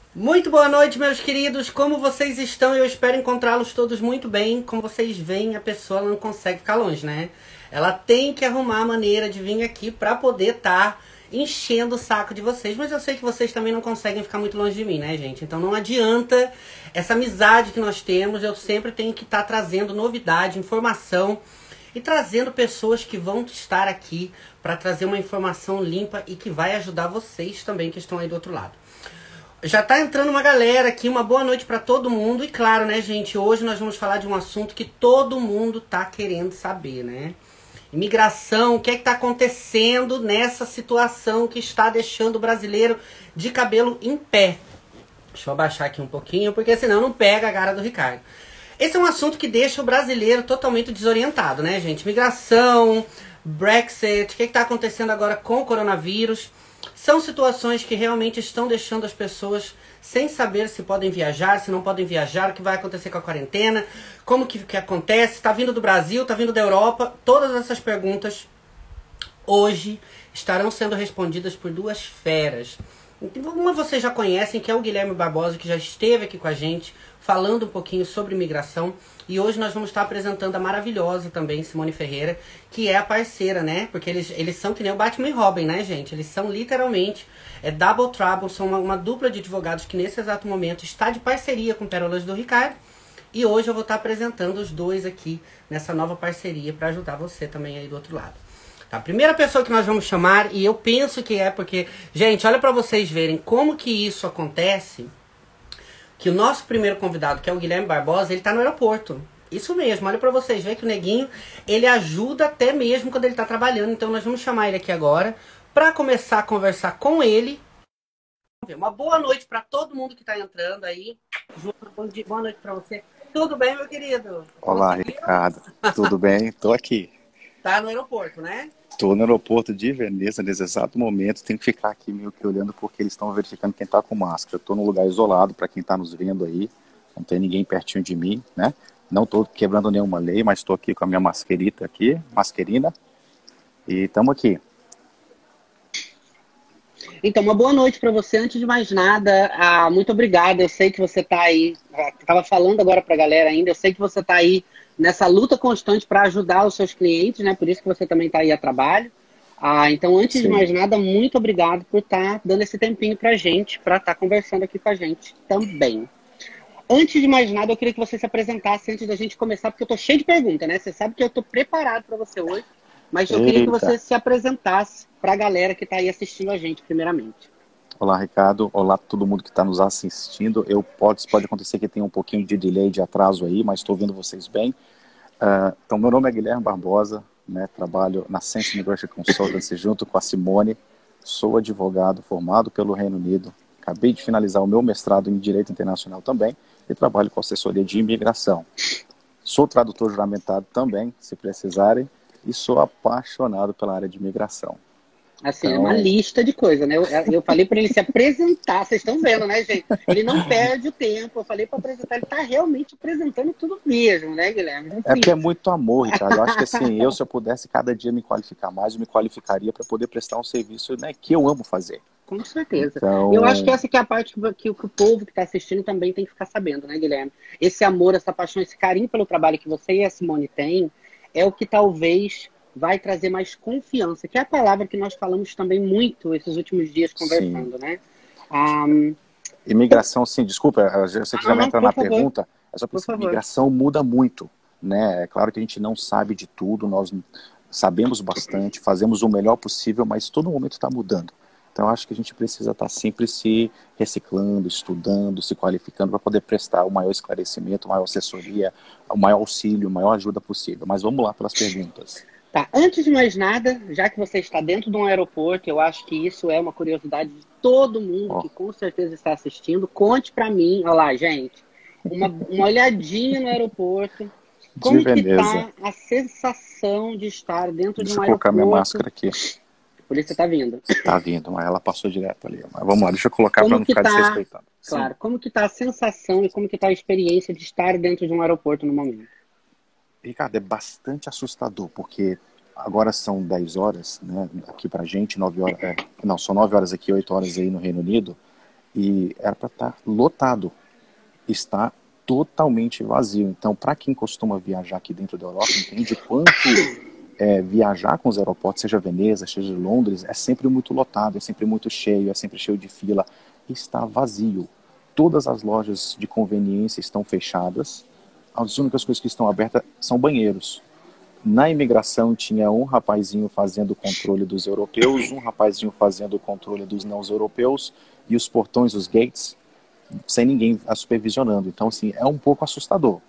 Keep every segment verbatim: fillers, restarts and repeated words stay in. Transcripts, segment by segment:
Muito boa noite, meus queridos. Como vocês estão? Eu espero encontrá-los todos muito bem. Como vocês veem, a pessoa não consegue ficar longe, né? Ela tem que arrumar a maneira de vir aqui para poder estar enchendo o saco de vocês. Mas eu sei que vocês também não conseguem ficar muito longe de mim, né, gente? Então não adianta essa amizade que nós temos. Eu sempre tenho que estar trazendo novidade, informação e trazendo pessoas que vão estar aqui para trazer uma informação limpa e que vai ajudar vocês também que estão aí do outro lado. Já tá entrando uma galera aqui, uma boa noite pra todo mundo. E claro, né, gente, hoje nós vamos falar de um assunto que todo mundo tá querendo saber, né? Imigração, o que é que tá acontecendo nessa situação que está deixando o brasileiro de cabelo em pé. Deixa eu abaixar aqui um pouquinho, porque senão não pega a cara do Ricardo. Esse é um assunto que deixa o brasileiro totalmente desorientado, né, gente? Migração, Brexit, o que é que tá acontecendo agora com o coronavírus. São situações que realmente estão deixando as pessoas sem saber se podem viajar, se não podem viajar, o que vai acontecer com a quarentena, como que, que acontece, está vindo do Brasil, está vindo da Europa. Todas essas perguntas hoje estarão sendo respondidas por duas feras. Uma vocês já conhecem, que é o Guilherme Barbosa, que já esteve aqui com a gente, falando um pouquinho sobre imigração. E hoje nós vamos estar apresentando a maravilhosa também, Simone Ferreira, que é a parceira, né? Porque eles, eles são que nem o Batman e Robin, né, gente? Eles são literalmente é Double Trouble, são uma, uma dupla de advogados que nesse exato momento está de parceria com Pérolas do Ricardo. E hoje eu vou estar apresentando os dois aqui nessa nova parceria para ajudar você também aí do outro lado. Tá, a primeira pessoa que nós vamos chamar, e eu penso que é porque... Gente, olha para vocês verem como que isso acontece... que o nosso primeiro convidado, que é o Guilherme Barbosa, ele tá no aeroporto. Isso mesmo, olha pra vocês, vê que o neguinho, ele ajuda até mesmo quando ele tá trabalhando. Então nós vamos chamar ele aqui agora pra começar a conversar com ele. Uma boa noite pra todo mundo que tá entrando aí. João, bom dia, boa noite pra você. Tudo bem, meu querido? Olá, Conseguiu? Ricardo. Tudo bem? Tô aqui. Tá no aeroporto, né? Tô no aeroporto de Veneza nesse exato momento. Tenho que ficar aqui meio que olhando porque eles estão verificando quem tá com máscara. Eu tô num lugar isolado para quem tá nos vendo aí. Não tem ninguém pertinho de mim, né? Não tô quebrando nenhuma lei, mas tô aqui com a minha masquerita aqui, masquerina. E estamos aqui. Então, uma boa noite para você. Antes de mais nada, ah, muito obrigada. Eu sei que você está aí, estava falando agora para a galera ainda, eu sei que você está aí nessa luta constante para ajudar os seus clientes, né? Por isso que você também está aí a trabalho. Ah, então, antes Sim. de mais nada, muito obrigado por estar tá dando esse tempinho para a gente, para estar tá conversando aqui com a gente também. Antes de mais nada, eu queria que você se apresentasse antes da gente começar, porque eu estou cheio de perguntas, né? Você sabe que eu estou preparado para você hoje. Mas eu queria que você se apresentasse para a galera que está aí assistindo a gente, primeiramente. Olá, Ricardo. Olá, todo mundo que está nos assistindo. Eu pode, pode acontecer que tenha um pouquinho de delay, de atraso aí, mas estou ouvindo vocês bem. Uh, então, meu nome é Guilherme Barbosa, né? Trabalho na Sense Immigration Consultancy junto com a Simone. Sou advogado formado pelo Reino Unido. Acabei de finalizar o meu mestrado em Direito Internacional também e trabalho com assessoria de imigração. Sou tradutor juramentado também, se precisarem. E sou apaixonado pela área de imigração. Assim, então... é uma lista de coisas, né? Eu, eu falei para ele se apresentar, vocês estão vendo, né, gente? Ele não perde o tempo, eu falei para apresentar, ele está realmente apresentando tudo mesmo, né, Guilherme? Enfim. É porque é muito amor, Ricardo. Eu acho que assim, eu se eu pudesse cada dia me qualificar mais, eu me qualificaria para poder prestar um serviço, né, que eu amo fazer. Com certeza. Então... Eu acho que essa que é a parte que, que, que o povo que está assistindo também tem que ficar sabendo, né, Guilherme? Esse amor, essa paixão, esse carinho pelo trabalho que você e a Simone têm, é o que talvez vai trazer mais confiança, que é a palavra que nós falamos também muito esses últimos dias conversando, sim, né? Um... Imigração, sim, desculpa, se você quiser ah, não, entrar na favor. pergunta, é só porque imigração muda muito, né? É claro que a gente não sabe de tudo, nós sabemos bastante, fazemos o melhor possível, mas todo momento está mudando. Então, eu acho que a gente precisa estar sempre se reciclando, estudando, se qualificando para poder prestar o maior esclarecimento, a maior assessoria, o maior auxílio, a maior ajuda possível. Mas vamos lá para as perguntas. Tá, antes de mais nada, já que você está dentro de um aeroporto, eu acho que isso é uma curiosidade de todo mundo oh. que com certeza está assistindo. Conte para mim, olha lá, gente, uma, uma olhadinha no aeroporto. Como que tá a sensação de estar dentro Deixa de um aeroporto? Deixa eu colocar minha máscara aqui. A polícia tá vindo. Tá vindo, mas ela passou direto ali. Mas vamos lá, deixa eu colocar para não ficar tá, desrespeitando. Claro, como que tá a sensação e como que tá a experiência de estar dentro de um aeroporto no momento? Ricardo, é bastante assustador, porque agora são dez horas, né, aqui pra gente, nove horas, é, não, são nove horas aqui, oito horas aí no Reino Unido, e era para estar lotado. Está totalmente vazio. Então, para quem costuma viajar aqui dentro da Europa, entende quanto é, viajar com os aeroportos, seja Veneza, seja Londres, é sempre muito lotado, é sempre muito cheio, é sempre cheio de fila. Está vazio. Todas as lojas de conveniência estão fechadas. As únicas coisas que estão abertas são banheiros. Na imigração tinha um rapazinho fazendo o controle dos europeus, um rapazinho fazendo o controle dos não europeus, e os portões, os gates, sem ninguém a supervisionando. Então, assim, é um pouco assustador.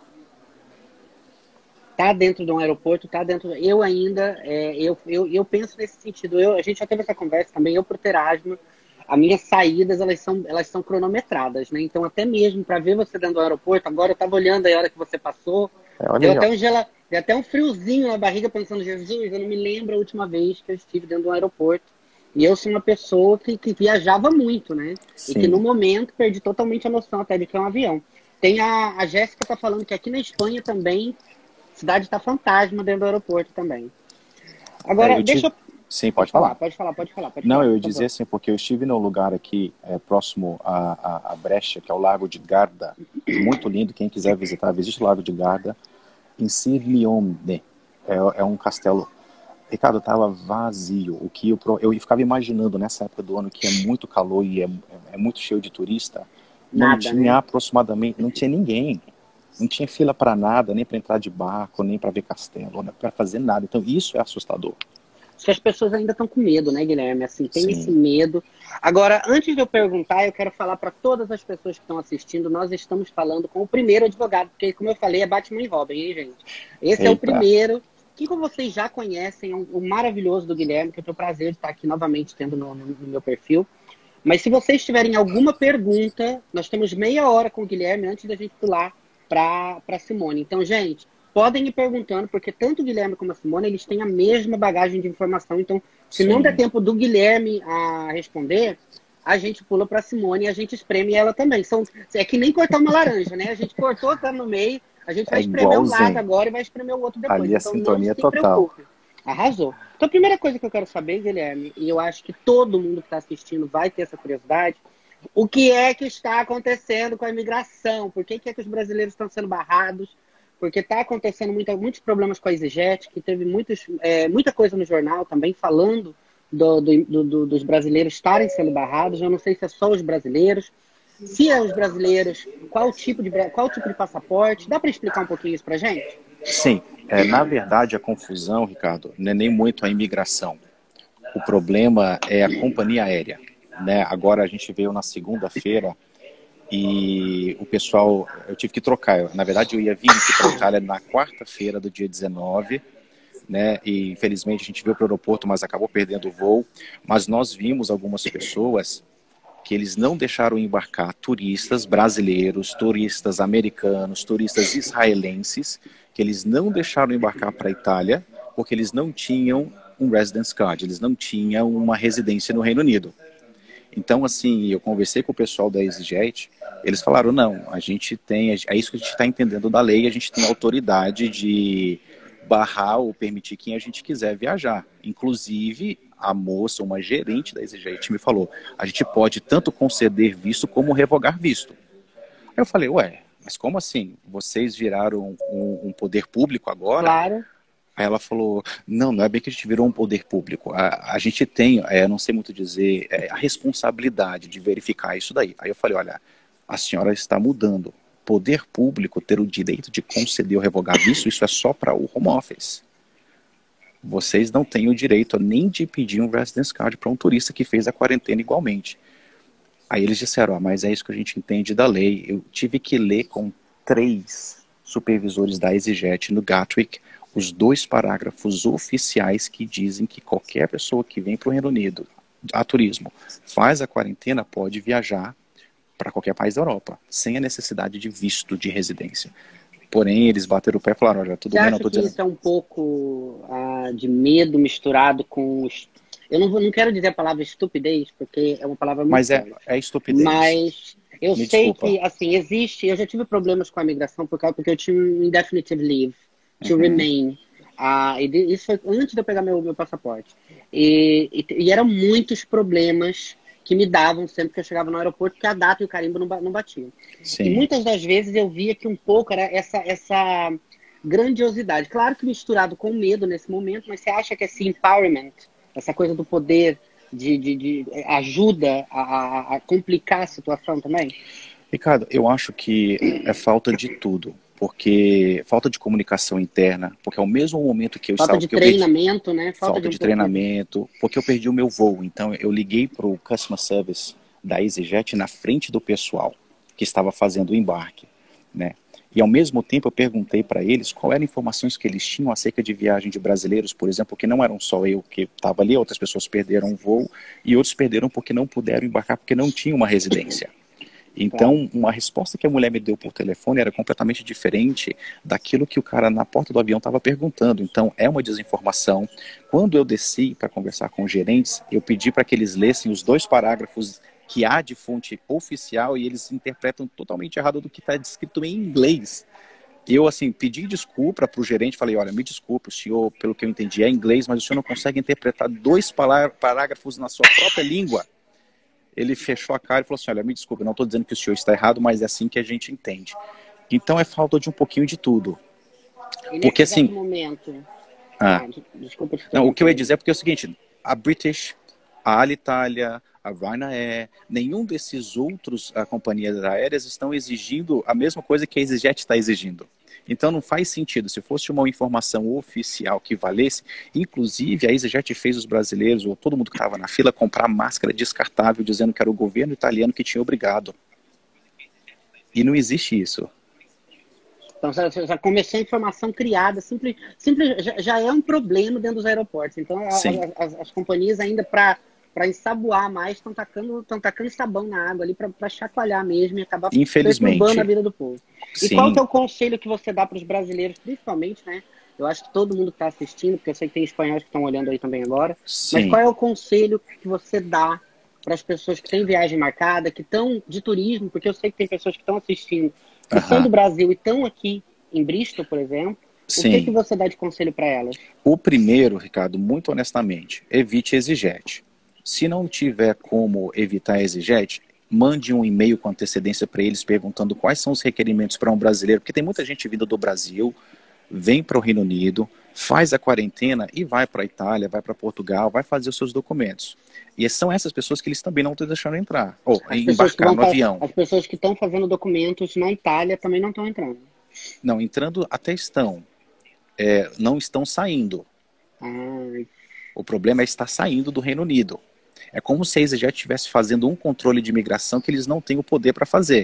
Tá dentro de um aeroporto, tá dentro... Eu ainda, é, eu, eu, eu penso nesse sentido. Eu, a gente já teve essa conversa também, eu por ter asma, as minhas saídas, elas são, elas são cronometradas, né? Então, até mesmo para ver você dentro do aeroporto, agora eu tava olhando aí a hora que você passou, É, deu olha até, aí, um gela, deu até um friozinho na barriga, pensando, Jesus, eu não me lembro a última vez que eu estive dentro do aeroporto. E eu sou uma pessoa que, que viajava muito, né? sim. E que no momento perdi totalmente a noção até de que é um avião. Tem a, a Jéssica tá falando que aqui na Espanha também, a cidade tá fantasma dentro do aeroporto também. Agora, É, eu deixa tive... eu... Sim, Pode pode falar, falar. pode falar, pode falar. Pode Não, falar, eu por ia dizer favor. assim, porque eu estive num lugar aqui é, próximo a, a, a Brecha, que é o Lago de Garda, muito lindo, quem quiser visitar, visite o Lago de Garda, em Sirmione, é, é um castelo. Ricardo, estava vazio, o que eu, eu ficava imaginando nessa época do ano que é muito calor e é, é muito cheio de turista, não Nada, tinha né? aproximadamente, não tinha ninguém, não tinha fila para nada, nem para entrar de barco, nem para ver castelo, nem para fazer nada, então isso é assustador. Acho que as pessoas ainda estão com medo, né, Guilherme? Assim, tem esse Sim. medo. Agora, antes de eu perguntar, eu quero falar para todas as pessoas que estão assistindo, nós estamos falando com o primeiro advogado, porque, como eu falei, é Batman e Robin, hein, gente? Esse é o Eita. primeiro, que como vocês já conhecem, o um, um maravilhoso do Guilherme, que eu tenho o prazer de estar aqui novamente tendo no, no, no meu perfil. Mas se vocês tiverem alguma pergunta, nós temos meia hora com o Guilherme antes da gente pular para a Simone. Então, gente, podem ir perguntando, porque tanto o Guilherme como a Simone, eles têm a mesma bagagem de informação. Então, se não der Sim. tempo do Guilherme a responder, a gente pula para a Simone e a gente espreme ela também. São, é que nem cortar uma laranja, né? A gente cortou, tá no meio, a gente vai É espremer um lado igualzinho. agora e vai espremer o outro depois. Ali a Então, não sintonia se total. preocupe. Arrasou. Então, a primeira coisa que eu quero saber, Guilherme, e eu acho que todo mundo que está assistindo vai ter essa curiosidade, o que é que está acontecendo com a imigração? Por que, que é que os brasileiros estão sendo barrados? Porque está acontecendo muita, muitos problemas com a EasyJet, que teve muitos, é, muita coisa no jornal também falando do, do, do, dos brasileiros estarem sendo barrados. Eu não sei se é só os brasileiros. Se é os brasileiros, qual tipo de, qual tipo de passaporte? Dá para explicar um pouquinho isso para a gente? Sim. É, na verdade, a confusão, Ricardo, não é nem muito a imigração. O problema é a companhia aérea. Né? Agora a gente veio na segunda-feira e o pessoal, eu tive que trocar. Na verdade, eu ia vir aqui para a Itália na quarta-feira do dia dezenove, né? E infelizmente a gente veio para o aeroporto, mas acabou perdendo o voo. Mas nós vimos algumas pessoas que eles não deixaram embarcar turistas brasileiros, turistas americanos, turistas israelenses, que eles não deixaram embarcar para a Itália porque eles não tinham um residence card, eles não tinham uma residência no Reino Unido. Então, assim, eu conversei com o pessoal da EasyJet, eles falaram, não, a gente tem, é isso que a gente está entendendo da lei, a gente tem autoridade de barrar ou permitir quem a gente quiser viajar. Inclusive, a moça, uma gerente da EasyJet me falou, a gente pode tanto conceder visto como revogar visto. Aí eu falei, ué, mas como assim? Vocês viraram um, um poder público agora? Claro. Aí ela falou, não, não é bem que a gente virou um poder público, a, a gente tem, é, não sei muito dizer, é, a responsabilidade de verificar isso daí. Aí eu falei, olha, a senhora está mudando, poder público ter o direito de conceder ou revogar visto, isso é só para o home office. Vocês não têm o direito nem de pedir um residence card para um turista que fez a quarentena igualmente. Aí eles disseram, ah, mas é isso que a gente entende da lei. Eu tive que ler com três supervisores da EasyJet no Gatwick, os dois parágrafos oficiais que dizem que qualquer pessoa que vem para o Reino Unido a turismo, faz a quarentena, pode viajar para qualquer país da Europa, sem a necessidade de visto de residência. Porém, eles bateram o pé e falaram, olha, tudo Você bem, acha não estou que dizendo... isso é um pouco ah, de medo misturado com... Os... Eu não, vou, não quero dizer a palavra estupidez, porque é uma palavra muito Mas é, forte. é estupidez. Mas eu Me sei desculpa. que, assim, existe... Eu já tive problemas com a migração por causa, porque eu tinha um indefinite leave to Uhum. remain. Ah, e isso foi antes de eu pegar meu, meu passaporte. E, e, e eram muitos problemas que me davam sempre que eu chegava no aeroporto, porque a data e o carimbo não, ba- não batiam. Sim. E muitas das vezes eu via que um pouco era essa, essa grandiosidade. Claro que misturado com medo nesse momento, mas você acha que esse empowerment, essa coisa do poder, de, de, de ajuda a, a- a complicar a situação também? Ricardo, eu acho que é falta de tudo, porque falta de comunicação interna, porque ao mesmo momento que eu Falta estava... de porque eu perdi, treinamento, né? Falta, falta de um de pouco de... treinamento, porque eu perdi o meu voo, então eu liguei para o customer service da EasyJet na frente do pessoal que estava fazendo o embarque, né? E ao mesmo tempo eu perguntei para eles qual eram as informações que eles tinham acerca de viagem de brasileiros, por exemplo, porque não eram só eu que estava ali, outras pessoas perderam o voo e outros perderam porque não puderam embarcar porque não tinham uma residência. Então, uma resposta que a mulher me deu por telefone era completamente diferente daquilo que o cara na porta do avião estava perguntando. Então, é uma desinformação. Quando eu desci para conversar com os gerentes, eu pedi para que eles lessem os dois parágrafos que há de fonte oficial e eles interpretam totalmente errado do que está escrito em inglês. Eu, assim, pedi desculpa para o gerente, falei, olha, me desculpe, o senhor, pelo que eu entendi, é inglês, mas o senhor não consegue interpretar dois parágrafos na sua própria língua. Ele fechou a cara e falou assim, olha, me desculpe, não estou dizendo que o senhor está errado, mas é assim que a gente entende. Então é falta de um pouquinho de tudo. E nesse Porque exato assim... momento... Ah, Ah, desculpa te não, o que eu ia interromper. dizer é porque é o seguinte, a British, a Alitalia, a Ryanair, nenhum desses outros uh, companhias aéreas estão exigindo a mesma coisa que a EasyJet está exigindo. Então não faz sentido, se fosse uma informação oficial que valesse, inclusive a EasyJet fez os brasileiros, ou todo mundo que estava na fila, comprar máscara descartável, dizendo que era o governo italiano que tinha obrigado. E não existe isso. Então já, já começou a informação criada, simples, simples, já, já é um problema dentro dos aeroportos. Então a, a, as, as companhias ainda para para ensaboar mais estão tacando, estão tacando sabão na água ali para chacoalhar mesmo e acabar perturbando a vida do povo. E Sim. qual que é o conselho que você dá para os brasileiros, principalmente, né? Eu acho que todo mundo que está assistindo, porque eu sei que tem espanhóis que estão olhando aí também agora. Sim. Mas qual é o conselho que você dá para as pessoas que têm viagem marcada, que estão de turismo, porque eu sei que tem pessoas que estão assistindo, que uh-huh. são do Brasil e estão aqui em Bristol, por exemplo. Sim. O que, que você dá de conselho para elas? O primeiro, Ricardo, muito honestamente, evite EasyJet. Se não tiver como evitar a EasyJet, mande um e-mail com antecedência para eles perguntando quais são os requerimentos para um brasileiro, porque tem muita gente vindo do Brasil, vem para o Reino Unido, faz a quarentena e vai para a Itália, vai para Portugal, vai fazer os seus documentos. E são essas pessoas que eles também não estão deixando entrar, ou as embarcar no pra, avião. As pessoas que estão fazendo documentos na Itália também não estão entrando. Não, entrando até estão, é, não estão saindo. Ai. O problema é estar saindo do Reino Unido. É como se a EasyJet estivesse fazendo um controle de imigração que eles não têm o poder para fazer.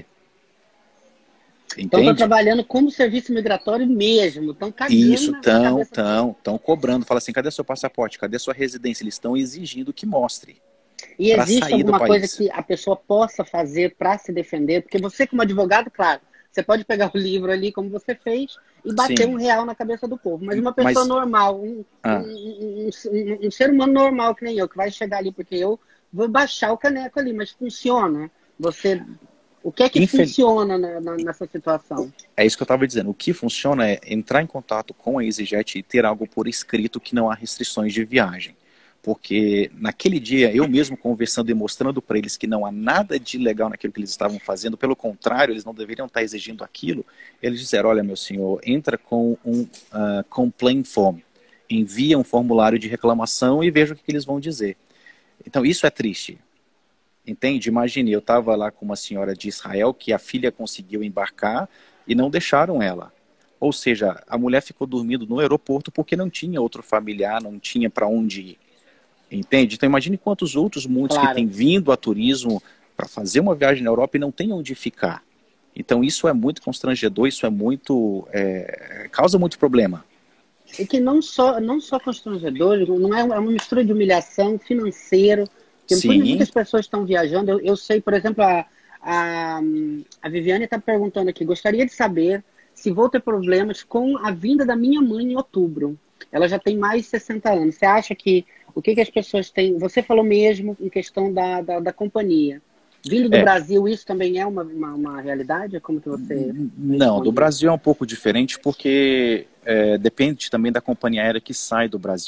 Entende? Então estão trabalhando como serviço migratório mesmo. Estão cagando. Isso, estão, estão, estão cobrando. Fala assim, cadê seu passaporte? Cadê sua residência? Eles estão exigindo que mostre. E existe alguma coisa que a pessoa possa fazer para se defender? Porque você, como advogado, claro, você pode pegar o livro ali, como você fez, e bater Sim. um real na cabeça do povo. Mas uma pessoa Mas... normal, um, ah. um, um, um, um ser humano normal que nem eu, que vai chegar ali, porque eu vou baixar o caneco ali, mas funciona? Você... O que é que Infel... funciona na, na, nessa situação? É isso que eu estava dizendo. O que funciona é entrar em contato com a EasyJet e ter algo por escrito que não há restrições de viagem. Porque naquele dia, eu mesmo conversando e mostrando para eles que não há nada de ilegal naquilo que eles estavam fazendo, pelo contrário, eles não deveriam estar exigindo aquilo, eles disseram, olha, meu senhor, entra com um uh, complaint form, envia um formulário de reclamação e veja o que, que eles vão dizer. Então, isso é triste. Entende? Imagine, eu estava lá com uma senhora de Israel que a filha conseguiu embarcar e não deixaram ela. Ou seja, a mulher ficou dormindo no aeroporto porque não tinha outro familiar, não tinha para onde ir. Entende? Então imagine quantos outros muitos claro. que têm vindo a turismo para fazer uma viagem na Europa e não têm onde ficar. Então isso é muito constrangedor, isso é muito... É, causa muito problema. E que não só, não só constrangedor, não é uma mistura de humilhação financeira. Porque muitas pessoas estão viajando. Eu, eu sei, por exemplo, a, a, a Viviane está perguntando aqui, gostaria de saber se vou ter problemas com a vinda da minha mãe em outubro. Ela já tem mais de sessenta anos. Você acha que o que, que as pessoas têm... Você falou mesmo em questão da, da, da companhia. Vindo do é. Brasil, isso também é uma, uma, uma realidade? Como que você... Não, do Brasil é um pouco diferente porque é, depende também da companhia aérea que sai do Brasil.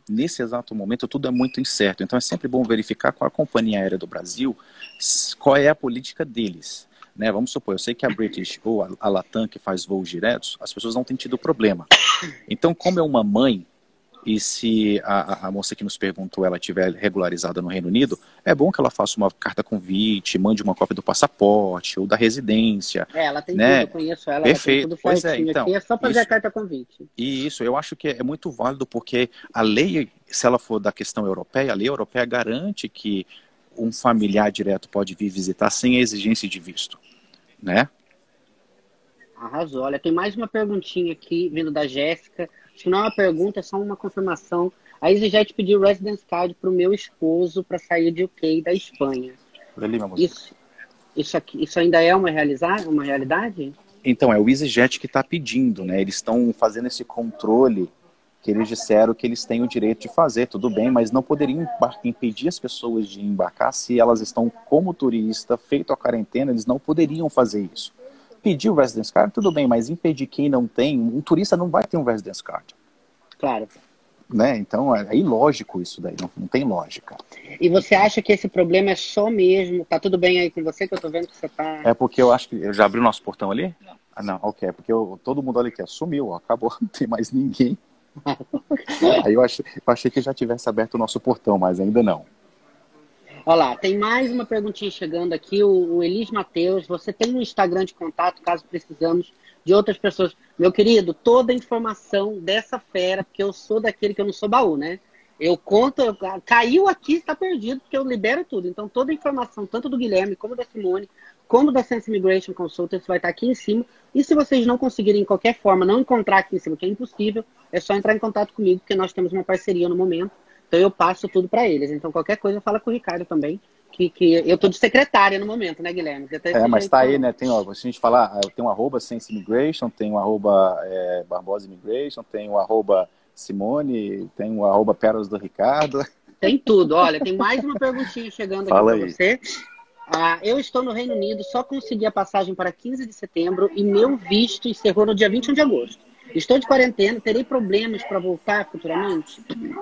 nesse exato momento tudo é muito incerto. Então é sempre bom verificar com a companhia aérea do Brasil qual é a política deles. Né? Vamos supor, eu sei que a British ou a, a Latam, que faz voos diretos, as pessoas não têm tido problema. Então, como é uma mãe, e se a, a moça que nos perguntou ela estiver regularizada no Reino Unido, é bom que ela faça uma carta convite, mande uma cópia do passaporte ou da residência. É, ela tem né? tudo, eu conheço ela, Perfeito. ela tem tudo Pois é, certinho então, aqui, é só fazer isso, a carta convite. E isso, eu acho que é muito válido, porque a lei, se ela for da questão europeia, a lei europeia garante que um familiar direto pode vir visitar sem a exigência de visto, né? Arrasou. Olha, tem mais uma perguntinha aqui, vindo da Jéssica. Acho que não é uma pergunta, é só uma confirmação. A EasyJet pediu residence card para o meu esposo para sair de U K da Espanha. Ali, meu Isso, isso, aqui, isso ainda é uma, realizar, uma realidade? Então, é o EasyJet que está pedindo, né? Eles estão fazendo esse controle que eles disseram que eles têm o direito de fazer, tudo bem, mas não poderiam impedir as pessoas de embarcar se elas estão como turista, feito a quarentena, eles não poderiam fazer isso. Pedir o residence card, tudo bem, mas impedir quem não tem, um turista não vai ter um residence card. Claro. Né? Então, é, é ilógico isso daí, não, não tem lógica. E você acha que esse problema é só mesmo, tá tudo bem aí com você, que eu tô vendo que você tá... É porque eu acho que, eu já abriu o nosso portão ali? Não. Ah, não, ok, é porque eu, todo mundo olha aqui, ó, sumiu, ó, acabou, não tem mais ninguém. Aí eu achei, eu achei que já tivesse aberto o nosso portão, mas ainda não. Olha lá, tem mais uma perguntinha chegando aqui, o, o Elis Mateus. Você tem um Instagram de contato, caso precisamos de outras pessoas? Meu querido, toda a informação dessa fera, porque eu sou daquele que eu não sou baú, né? Eu conto, eu, caiu aqui, está perdido, porque eu libero tudo. Então toda a informação, tanto do Guilherme, como da Simone, como da Sense Immigration Consultants, vai estar aqui em cima. E se vocês não conseguirem, de qualquer forma, não encontrar aqui em cima, que é impossível, é só entrar em contato comigo, porque nós temos uma parceria no momento. Então eu passo tudo para eles. Então qualquer coisa fala com o Ricardo também, que, que eu tô de secretária no momento, né, Guilherme? É, mas tá aí, né? Tem, ó, se a gente falar, tem um arroba Sense Immigration, tem um arroba é, Barbosa Immigration, tem um arroba Simone, tem um arroba Pérolas do Ricardo. Tem tudo. Olha, tem mais uma perguntinha chegando Fala aqui para você. Ah, eu estou no Reino Unido, só consegui a passagem para quinze de setembro e meu visto encerrou no dia vinte e um de agosto. Estou de quarentena, terei problemas para voltar futuramente?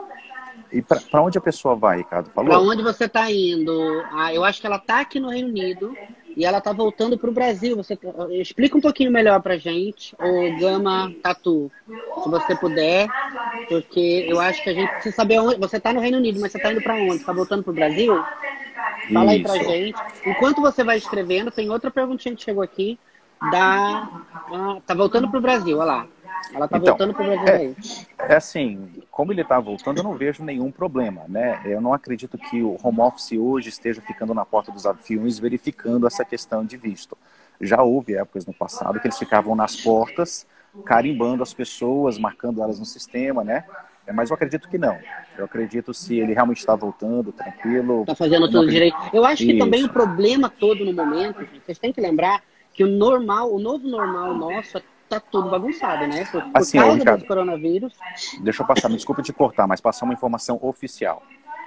E para onde a pessoa vai, Ricardo? Falou? Para onde você está indo? Ah, eu acho que ela está aqui no Reino Unido e ela está voltando para o Brasil. Você explica um pouquinho melhor para gente, o Gama Tatu, se você puder, porque eu acho que a gente precisa saber onde. Você está no Reino Unido, mas você está indo para onde? Está voltando para o Brasil? Fala aí pra gente. Enquanto você vai escrevendo, tem outra perguntinha que chegou aqui. Da... Ah, tá voltando pro Brasil, olha lá. Ela tá então, voltando pro Brasil é, aí. É assim, como ele tá voltando, eu não vejo nenhum problema, né? Eu não acredito que o home office hoje esteja ficando na porta dos aviões verificando essa questão de visto. Já houve épocas no passado que eles ficavam nas portas, carimbando as pessoas, marcando elas no sistema, né? Mas eu acredito que não. Eu acredito se ele realmente está voltando, tranquilo. Está fazendo tudo direito. Eu acho que Isso. também o problema todo no momento, gente, vocês têm que lembrar que o normal, o novo normal nosso, tá tudo bagunçado, né? Por, por assim, causa ó, Ricardo, do coronavírus. Deixa eu passar, me desculpa te cortar, mas passar uma informação oficial.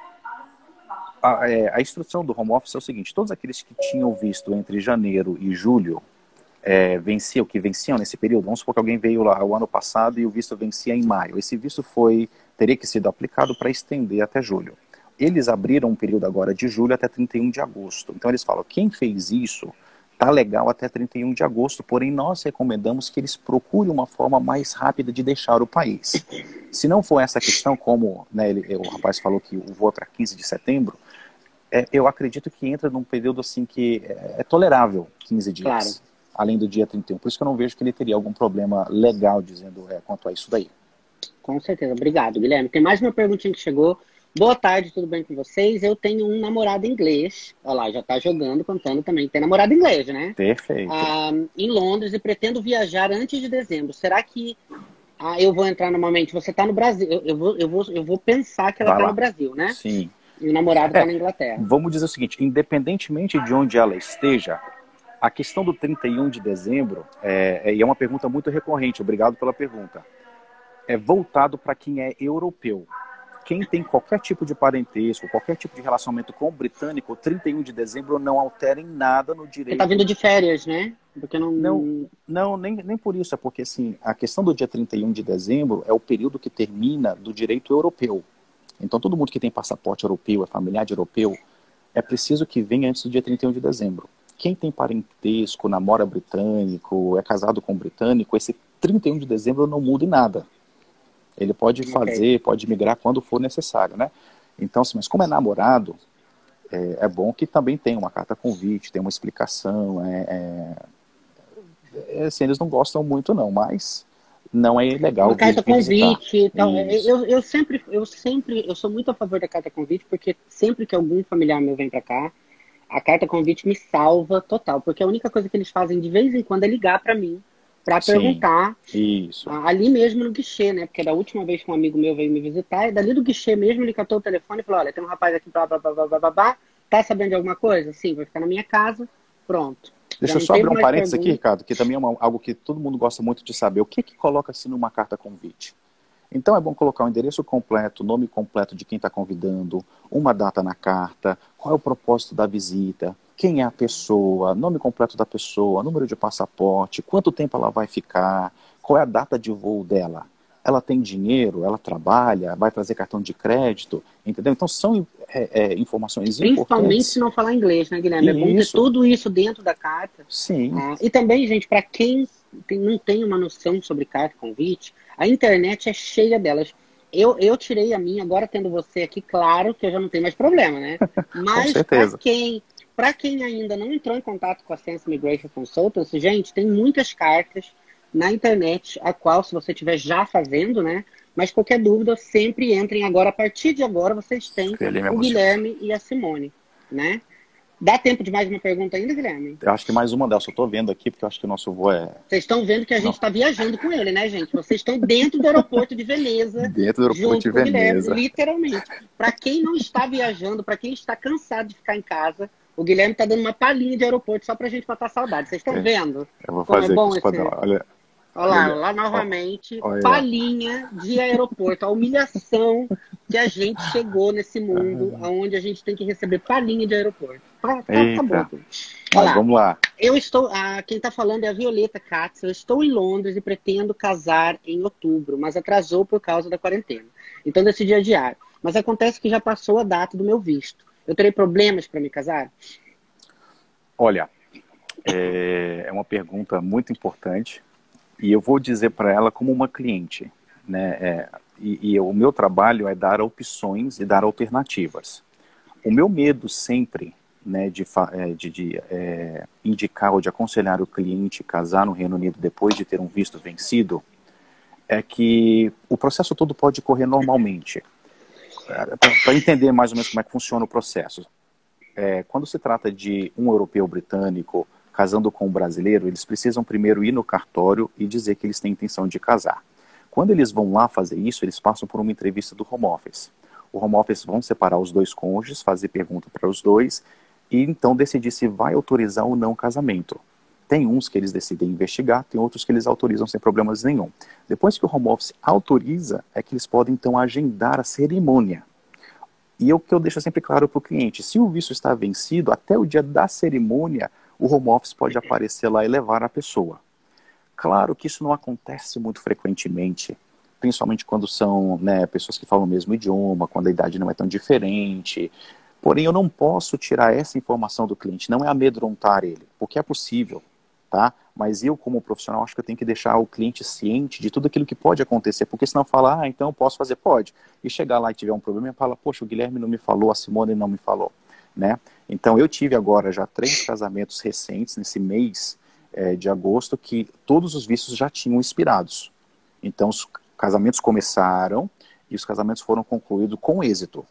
A, é, a instrução do home office é o seguinte: todos aqueles que tinham visto entre janeiro e julho, É, venciam, que venciam nesse período, vamos supor que alguém veio lá o ano passado e o visto vencia em maio. Esse visto foi, teria que ser aplicado para estender até julho. Eles abriram um período agora de julho até trinta e um de agosto. Então eles falam, quem fez isso tá legal até trinta e um de agosto, porém nós recomendamos que eles procurem uma forma mais rápida de deixar o país. Se não for essa questão, como né, ele, o rapaz falou que o voo é para quinze de setembro, é, eu acredito que entra num período assim que é, é tolerável, quinze dias. Claro. Além do dia trinta e um. Por isso que eu não vejo que ele teria algum problema legal dizendo é, quanto a isso daí. Com certeza. Obrigado, Guilherme. Tem mais uma perguntinha que chegou. Boa tarde, tudo bem com vocês? Eu tenho um namorado inglês. Olha lá, já tá jogando, contando também. Tem namorado inglês, né? Perfeito. Ah, em Londres e pretendo viajar antes de dezembro. Será que ah, eu vou entrar normalmente? Você tá no Brasil. Eu, eu, vou, eu, vou, eu vou pensar que ela Vai tá lá. no Brasil, né? Sim. E o namorado É, tá na Inglaterra. Vamos dizer o seguinte, independentemente de onde ela esteja, a questão do trinta e um de dezembro, é, é, e é uma pergunta muito recorrente, obrigado pela pergunta, é voltado para quem é europeu. Quem tem qualquer tipo de parentesco, qualquer tipo de relacionamento com o britânico, o trinta e um de dezembro não altera em nada no direito. Você tá vindo de férias, né? Porque não... Não, não nem, nem por isso, é porque assim, a questão do dia trinta e um de dezembro é o período que termina do direito europeu. Então, todo mundo que tem passaporte europeu, é familiar de europeu, é preciso que venha antes do dia trinta e um de dezembro. Quem tem parentesco, namora britânico, é casado com um britânico, esse trinta e um de dezembro não muda em nada. Ele pode Ok. fazer, pode migrar quando for necessário, né? Então, assim, mas como é namorado, é, é bom que também tenha uma carta convite, tenha uma explicação. É, é, é, assim, eles não gostam muito não, mas não é ilegal Uma vir carta visitar. convite e tal. Isso. Eu, eu sempre, eu sempre, eu sou muito a favor da carta convite, porque sempre que algum familiar meu vem pra cá, a carta convite me salva total, porque a única coisa que eles fazem de vez em quando é ligar pra mim, pra Sim, perguntar, isso. ah, ali mesmo no guichê, né? Porque da última vez que um amigo meu veio me visitar, e dali do guichê mesmo, ele catou o telefone e falou, olha, tem um rapaz aqui, blá, blá, blá, blá, blá, blá, blá, tá sabendo de alguma coisa? Sim, vai ficar na minha casa, pronto. Já Deixa eu não só teve abrir um mais parênteses aqui, perguntas. Ricardo, que também é uma- algo que todo mundo gosta muito de saber. O que que coloca-se numa carta convite? Então é bom colocar o endereço completo, o nome completo de quem está convidando, uma data na carta, qual é o propósito da visita, quem é a pessoa, nome completo da pessoa, número de passaporte, quanto tempo ela vai ficar, qual é a data de voo dela. Ela tem dinheiro, ela trabalha, vai trazer cartão de crédito, entendeu? Então são é, é, informações Principalmente se importantes. não falar inglês, né, Guilherme? É bom E ter isso, tudo isso dentro da carta. sim, Ah, e também, gente, para quem tem- não tem uma noção sobre carta convite, a internet é cheia delas. Eu, eu tirei a minha, agora tendo você aqui, claro que eu já não tenho mais problema, né? com Mas para certeza. quem, para quem ainda não entrou em contato com a Sense Immigration Consultancy, gente, tem muitas cartas na internet, a qual, se você estiver já fazendo, né? Mas qualquer dúvida, sempre entrem agora. A partir de agora, vocês têm Ele me o emociona. Guilherme e a Simone, né? Dá tempo de mais uma pergunta ainda, Guilherme? Eu acho que mais uma delas, eu tô vendo aqui, porque eu acho que o nosso voo é Vocês estão vendo que a não, gente está viajando com ele, né, gente? Vocês estão dentro do aeroporto de Veneza, dentro do aeroporto junto de com o Guilherme, Veneza. literalmente. Para quem não está viajando, para quem está cansado de ficar em casa, o Guilherme está dando uma palhinha de aeroporto só para a gente matar saudade. Vocês estão É, vendo eu vou como é fazer aqui, bom os padrão. esse... Olha, Olha lá, olha, lá ó, novamente, olha. palhinha de aeroporto, a humilhação que a gente chegou nesse mundo, onde a gente tem que receber palhinha de aeroporto. Tá, tá, acabou Eita, tudo. Olha mas lá, vamos lá. eu estou, ah, quem está falando é a Violeta Katz, eu estou em Londres e pretendo casar em outubro, mas atrasou por causa da quarentena. Então decidi adiar. Mas acontece que já passou a data do meu visto. Eu terei problemas para me casar? Olha, é, é uma pergunta muito importante e eu vou dizer para ela como uma cliente, né? É, e, e o meu trabalho é dar opções e dar alternativas. O meu medo sempre, né, de, fa- é, de, de é, indicar ou de aconselhar o cliente a casar no Reino Unido depois de ter um visto vencido é que o processo todo pode correr normalmente. Para entender mais ou menos como é que funciona o processo, é, quando se trata de um europeu britânico casando com um brasileiro, eles precisam primeiro ir no cartório e dizer que eles têm intenção de casar. Quando eles vão lá fazer isso, eles passam por uma entrevista do Home Office. O Home Office vão separar os dois cônjuges, fazer pergunta para os dois e então decidir se vai autorizar ou não o casamento. Tem uns que eles decidem investigar, tem outros que eles autorizam sem problemas nenhum. Depois que o Home Office autoriza, é que eles podem então agendar a cerimônia. E o que eu deixo sempre claro para o cliente, se o visto está vencido, até o dia da cerimônia, o Home Office pode aparecer lá e levar a pessoa. Claro que isso não acontece muito frequentemente, principalmente quando são, né, pessoas que falam o mesmo idioma, quando a idade não é tão diferente. Porém, eu não posso tirar essa informação do cliente, não é amedrontar ele, porque é possível, tá? Mas eu, como profissional, acho que eu tenho que deixar o cliente ciente de tudo aquilo que pode acontecer, porque senão falar, ah, então eu posso fazer, pode. E chegar lá e tiver um problema, e fala, poxa, o Guilherme não me falou, a Simone não me falou, né? Então, eu tive agora já três casamentos recentes, nesse mês é, de agosto, que todos os vistos já tinham expirados. Então, os casamentos começaram e os casamentos foram concluídos com êxito.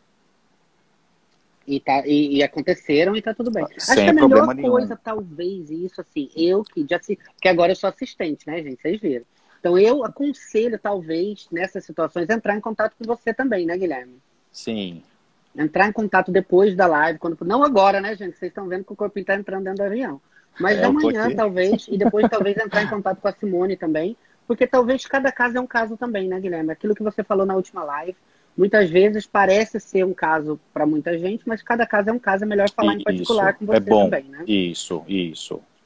E, tá, e, e aconteceram e tá tudo bem. Acho que Sem a problema melhor nenhum. coisa, talvez, isso assim, eu que já se. Porque agora eu sou assistente, né, gente? Vocês viram. Então eu aconselho, talvez, nessas situações, entrar em contato com você também, né, Guilherme? Sim. Entrar em contato depois da live, quando não agora, né, gente? Vocês estão vendo que o corpinho tá entrando dentro do avião. Mas É, eu tô amanhã, aqui. talvez, e depois talvez entrar em contato com a Simone também, porque talvez cada caso é um caso também, né, Guilherme? Aquilo que você falou na última live, muitas vezes parece ser um caso para muita gente, mas cada caso é um caso, é melhor falar em particular Isso, com você é bom. também, né? Isso, isso.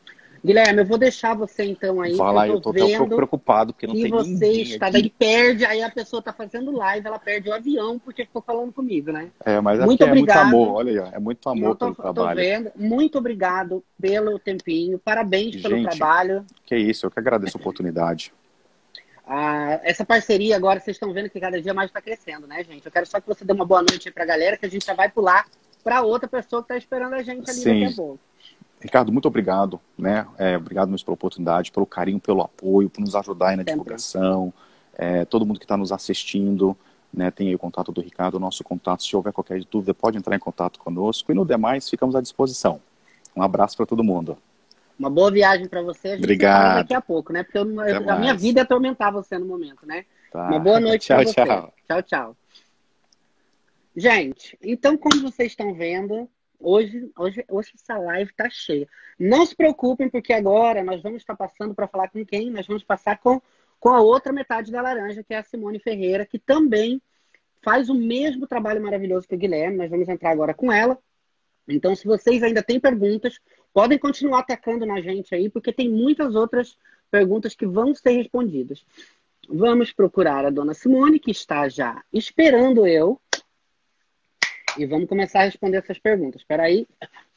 Guilherme, eu vou deixar você então aí. Vai Eu lá, tô eu tô até um pouco vendo preocupado, porque não que tem você ninguém está, aqui. daí perde, aí a pessoa tá fazendo live, ela perde o avião porque ficou falando comigo, né? É, mas é Muito porque é muito amor, obrigado. olha aí, ó, é muito Não amor tô, pelo eu tô trabalho. vendo. Muito obrigado pelo tempinho. Parabéns pelo Gente, trabalho. que isso, eu que agradeço a oportunidade. Ah, essa parceria agora, vocês estão vendo que cada dia mais está crescendo, né, gente? Eu quero só que você dê uma boa noite aí pra galera, que a gente já vai pular para outra pessoa que tá esperando a gente ali daqui Sim, a pouco. Ricardo, muito obrigado, né? É, obrigado mesmo pela oportunidade, pelo carinho, pelo apoio, por nos ajudar aí na Sempre. divulgação. É, todo mundo que está nos assistindo, né? Tem aí o contato do Ricardo, o nosso contato. Se houver qualquer dúvida, pode entrar em contato conosco. E no demais, ficamos à disposição. Um abraço para todo mundo. Uma boa viagem para você. A gente se fala daqui Obrigado. a pouco, né? Porque eu, Até eu, a minha mais. vida é atormentar você no momento, né? Uma Tá. boa noite para Tchau, você. tchau. Tchau, tchau. Gente, então como vocês estão vendo, hoje, hoje, hoje essa live tá cheia. Não se preocupem, porque agora nós vamos estar passando para falar com quem? Nós vamos passar com, com a outra metade da laranja, que é a Simone Ferreira, que também faz o mesmo trabalho maravilhoso que o Guilherme. Nós vamos entrar agora com ela. Então, se vocês ainda têm perguntas, podem continuar atacando na gente aí, porque tem muitas outras perguntas que vão ser respondidas. Vamos procurar a dona Simone, que está já esperando eu, e vamos começar a responder essas perguntas. Espera aí.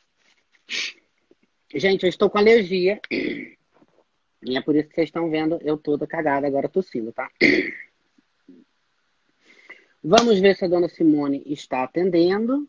Gente, eu estou com alergia, e é por isso que vocês estão vendo eu toda cagada agora tossindo, tá? Vamos ver se a dona Simone está atendendo.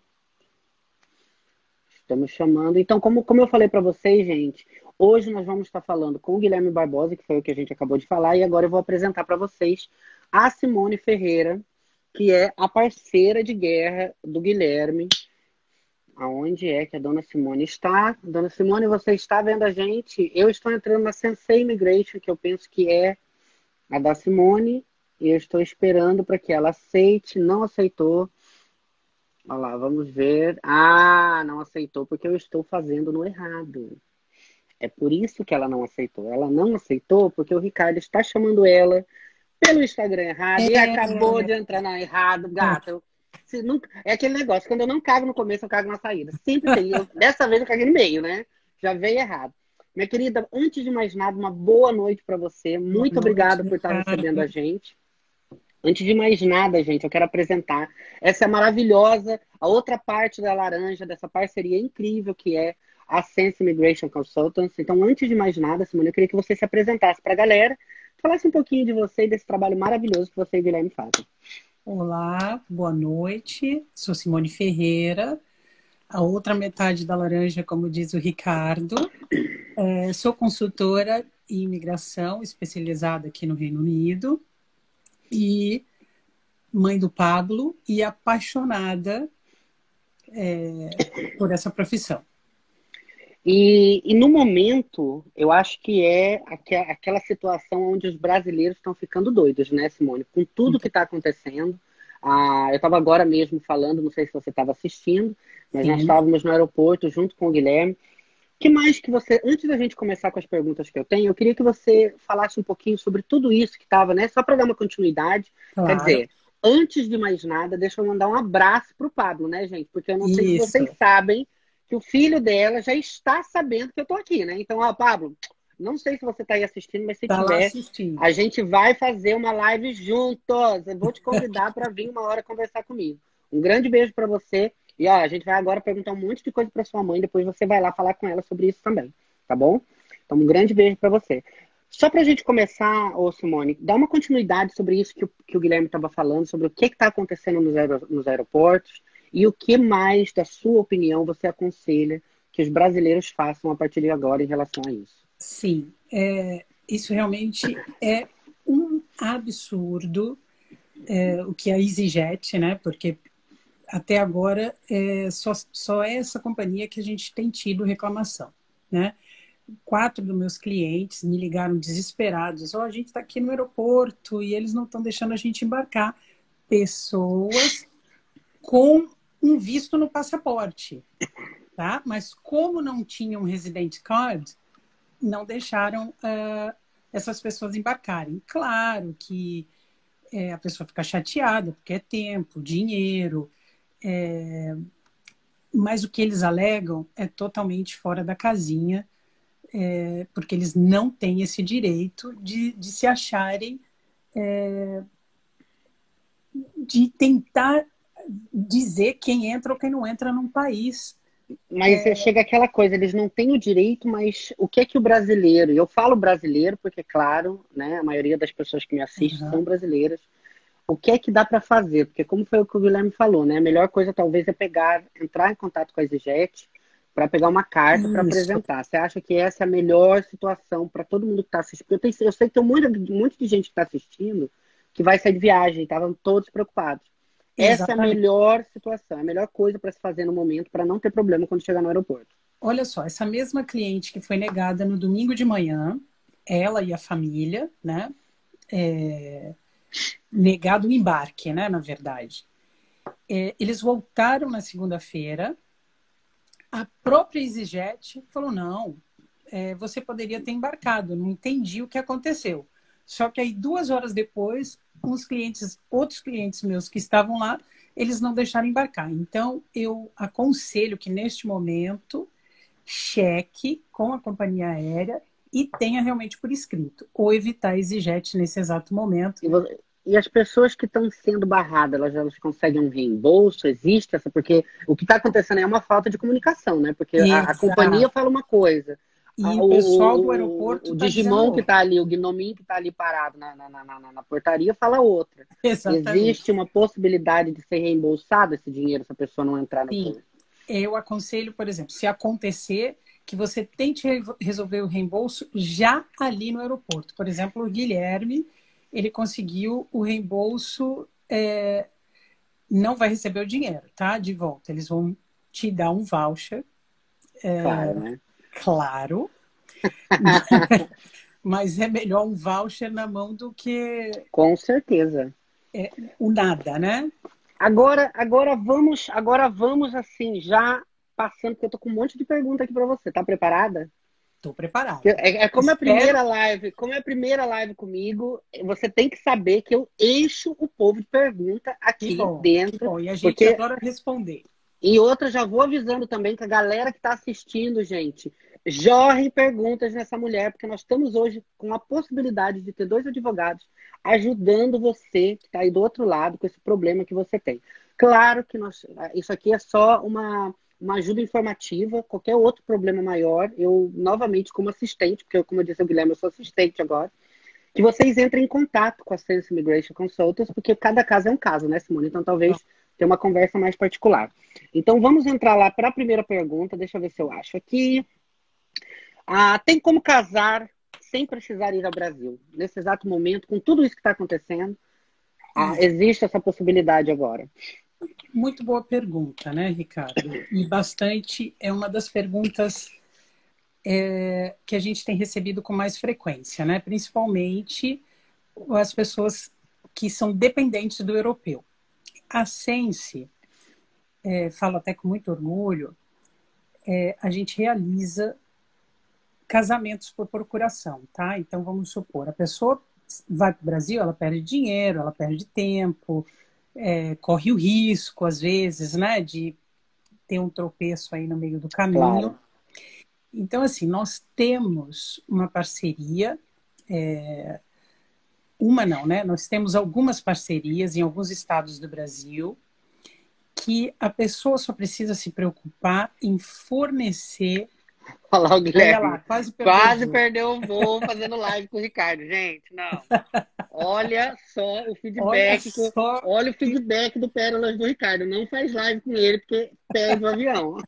Estamos chamando. Então, como, como eu falei para vocês, gente, hoje nós vamos estar falando com o Guilherme Barbosa, que foi o que a gente acabou de falar, e agora eu vou apresentar para vocês a Simone Ferreira, que é a parceira de guerra do Guilherme. Aonde é que a dona Simone está? Dona Simone, você está vendo a gente? Eu estou entrando na Sensei Immigration, que eu penso que é a da Simone, e eu estou esperando para que ela aceite. Não aceitou. Olha lá, vamos ver. Ah, não aceitou porque eu estou fazendo no errado. É por isso que ela não aceitou. Ela não aceitou porque o Ricardo está chamando ela pelo Instagram errado e acabou de entrar na errado, gata. Eu, se nunca, é aquele negócio, quando eu não cago no começo, eu cago na saída. Sempre tem. Eu, dessa vez eu caguei no meio, né? Já veio errado. Minha querida, antes de mais nada, uma boa noite para você. Muito obrigada por estar recebendo a gente. Antes de mais nada, gente, eu quero apresentar essa é maravilhosa, a outra parte da laranja, dessa parceria incrível que é a Sense Immigration Consultants. Então, antes de mais nada, Simone, eu queria que você se apresentasse para a galera, falasse um pouquinho de você e desse trabalho maravilhoso que você e o Guilherme fazem. Olá, boa noite. Sou Simone Ferreira, a outra metade da laranja, como diz o Ricardo. É, sou consultora em imigração, especializada aqui no Reino Unido. E mãe do Pablo e apaixonada é, por essa profissão. E, e no momento, eu acho que é aquela situação onde os brasileiros estão ficando doidos, né, Simone? Com tudo que está acontecendo. Ah, eu estava agora mesmo falando, não sei se você estava assistindo, mas Sim. nós estávamos no aeroporto junto com o Guilherme. Que mais que você, antes da gente começar com as perguntas que eu tenho, eu queria que você falasse um pouquinho sobre tudo isso que estava, né? Só para dar uma continuidade. Claro. Quer dizer, antes de mais nada, deixa eu mandar um abraço pro Pablo, né, gente? Porque eu não sei Isso. se vocês sabem que o filho dela já está sabendo que eu tô aqui, né? Então, ó, Pablo, não sei se você tá aí assistindo, mas se tá tiver, lá assistindo. A gente vai fazer uma live juntos. Eu vou te convidar para vir uma hora conversar comigo. Um grande beijo para você. E ó, a gente vai agora perguntar um monte de coisa para sua mãe, depois você vai lá falar com ela sobre isso também, tá bom? Então, um grande beijo para você. Só para a gente começar, ô Simone, dá uma continuidade sobre isso que o, que o Guilherme estava falando, sobre o que está acontecendo nos, aer, nos aeroportos e o que mais, da sua opinião, você aconselha que os brasileiros façam a partir de agora em relação a isso. Sim, é, isso realmente é um absurdo, é, o que a EasyJet, né? Porque até agora, é, só, só é essa companhia que a gente tem tido reclamação, né? Quatro dos meus clientes me ligaram desesperados. Oh, a gente está aqui no aeroporto e eles não estão deixando a gente embarcar. Pessoas com um visto no passaporte, tá? Mas como não tinham resident card, não deixaram uh, essas pessoas embarcarem. Claro que é, a pessoa fica chateada, porque é tempo, dinheiro... É, mas o que eles alegam é totalmente fora da casinha. é, porque eles não têm esse direito de, de se acharem, é, de tentar dizer quem entra ou quem não entra num país. Mas é... chega aquela coisa, eles não têm o direito, mas o que é que o brasileiro, e eu falo brasileiro porque, claro, né, a maioria das pessoas que me assistem uhum. são brasileiras, o que é que dá para fazer? Porque como foi o que o Guilherme falou, né, a melhor coisa talvez é pegar, entrar em contato com a EasyJet para pegar uma carta para apresentar. Você acha que essa é a melhor situação para todo mundo que está assistindo? Eu, tenho, eu sei que tem um monte, um monte de gente que está assistindo que vai sair de viagem, estavam todos preocupados. Essa Exatamente. É a melhor situação, a melhor coisa para se fazer no momento para não ter problema quando chegar no aeroporto. Olha só, essa mesma cliente que foi negada no domingo de manhã, ela e a família, né? É, negado o embarque, né? Na verdade. É, eles voltaram na segunda-feira. A própria EasyJet falou, não, é, você poderia ter embarcado, não entendi o que aconteceu. Só que aí, duas horas depois, uns clientes, outros clientes meus que estavam lá, eles não deixaram embarcar. Então, eu aconselho que, neste momento, cheque com a companhia aérea e tenha realmente por escrito, ou evitar a EasyJet nesse exato momento. E, você, e as pessoas que estão sendo barradas, elas, elas conseguem um reembolso? Existe essa? Porque o que está acontecendo é uma falta de comunicação, né? Porque a, a companhia fala uma coisa. E ah, o pessoal do aeroporto. O, tá o Digimon que está ali, o Gnominho que está ali parado na, na, na, na, na portaria fala outra. Exatamente. Existe uma possibilidade de ser reembolsado esse dinheiro se a pessoa não entrar no Sim. Eu aconselho, por exemplo, se acontecer, que você tente resolver o reembolso já ali no aeroporto. Por exemplo, o Guilherme, ele conseguiu o reembolso, é, não vai receber o dinheiro, tá? De volta. Eles vão te dar um voucher. É, claro, né? Claro. Mas é melhor um voucher na mão do que... Com certeza. É, o nada, né? Agora, agora vamos, agora vamos assim, já passando, porque eu tô com um monte de pergunta aqui para você. Tá preparada? Tô preparada. É, é como Espero... a primeira live, como é a primeira live comigo, você tem que saber que eu encho o povo de pergunta aqui que bom, dentro. Que bom. E a gente porque... adora responder. E outra, já vou avisando também que a galera que está assistindo, gente, jorre perguntas nessa mulher, porque nós estamos hoje com a possibilidade de ter dois advogados ajudando você que está aí do outro lado com esse problema que você tem. Claro que nós, isso aqui é só uma, uma ajuda informativa, qualquer outro problema maior, eu novamente como assistente, porque eu, como eu disse ao Guilherme, eu sou assistente agora, que vocês entrem em contato com a Sense Immigration Consultants, porque cada caso é um caso, né, Simone? Então talvez ter uma conversa mais particular. Então vamos entrar lá para a primeira pergunta, deixa eu ver se eu acho aqui. Ah, tem como casar sem precisar ir ao Brasil? Nesse exato momento, com tudo isso que está acontecendo, ah, existe essa possibilidade agora? Muito boa pergunta, né, Ricardo? E bastante, é uma das perguntas é, que a gente tem recebido com mais frequência, né? Principalmente as pessoas que são dependentes do europeu. A Sense, é, falo até com muito orgulho, é, a gente realiza casamentos por procuração, tá? Então, vamos supor, a pessoa vai para o Brasil, ela perde dinheiro, ela perde tempo, é, corre o risco, às vezes, né, de ter um tropeço aí no meio do caminho. Claro. Então, assim, nós temos uma parceria, é, uma não, né? Nós temos algumas parcerias em alguns estados do Brasil que a pessoa só precisa se preocupar em fornecer. Olha lá o Guilherme. Olha lá, quase perdeu, quase perdeu o voo fazendo live com o Ricardo, gente. Não. Olha só o feedback. Olha, que, só... olha o feedback do Pérolas do Ricardo. Não faz live com ele porque perde o avião.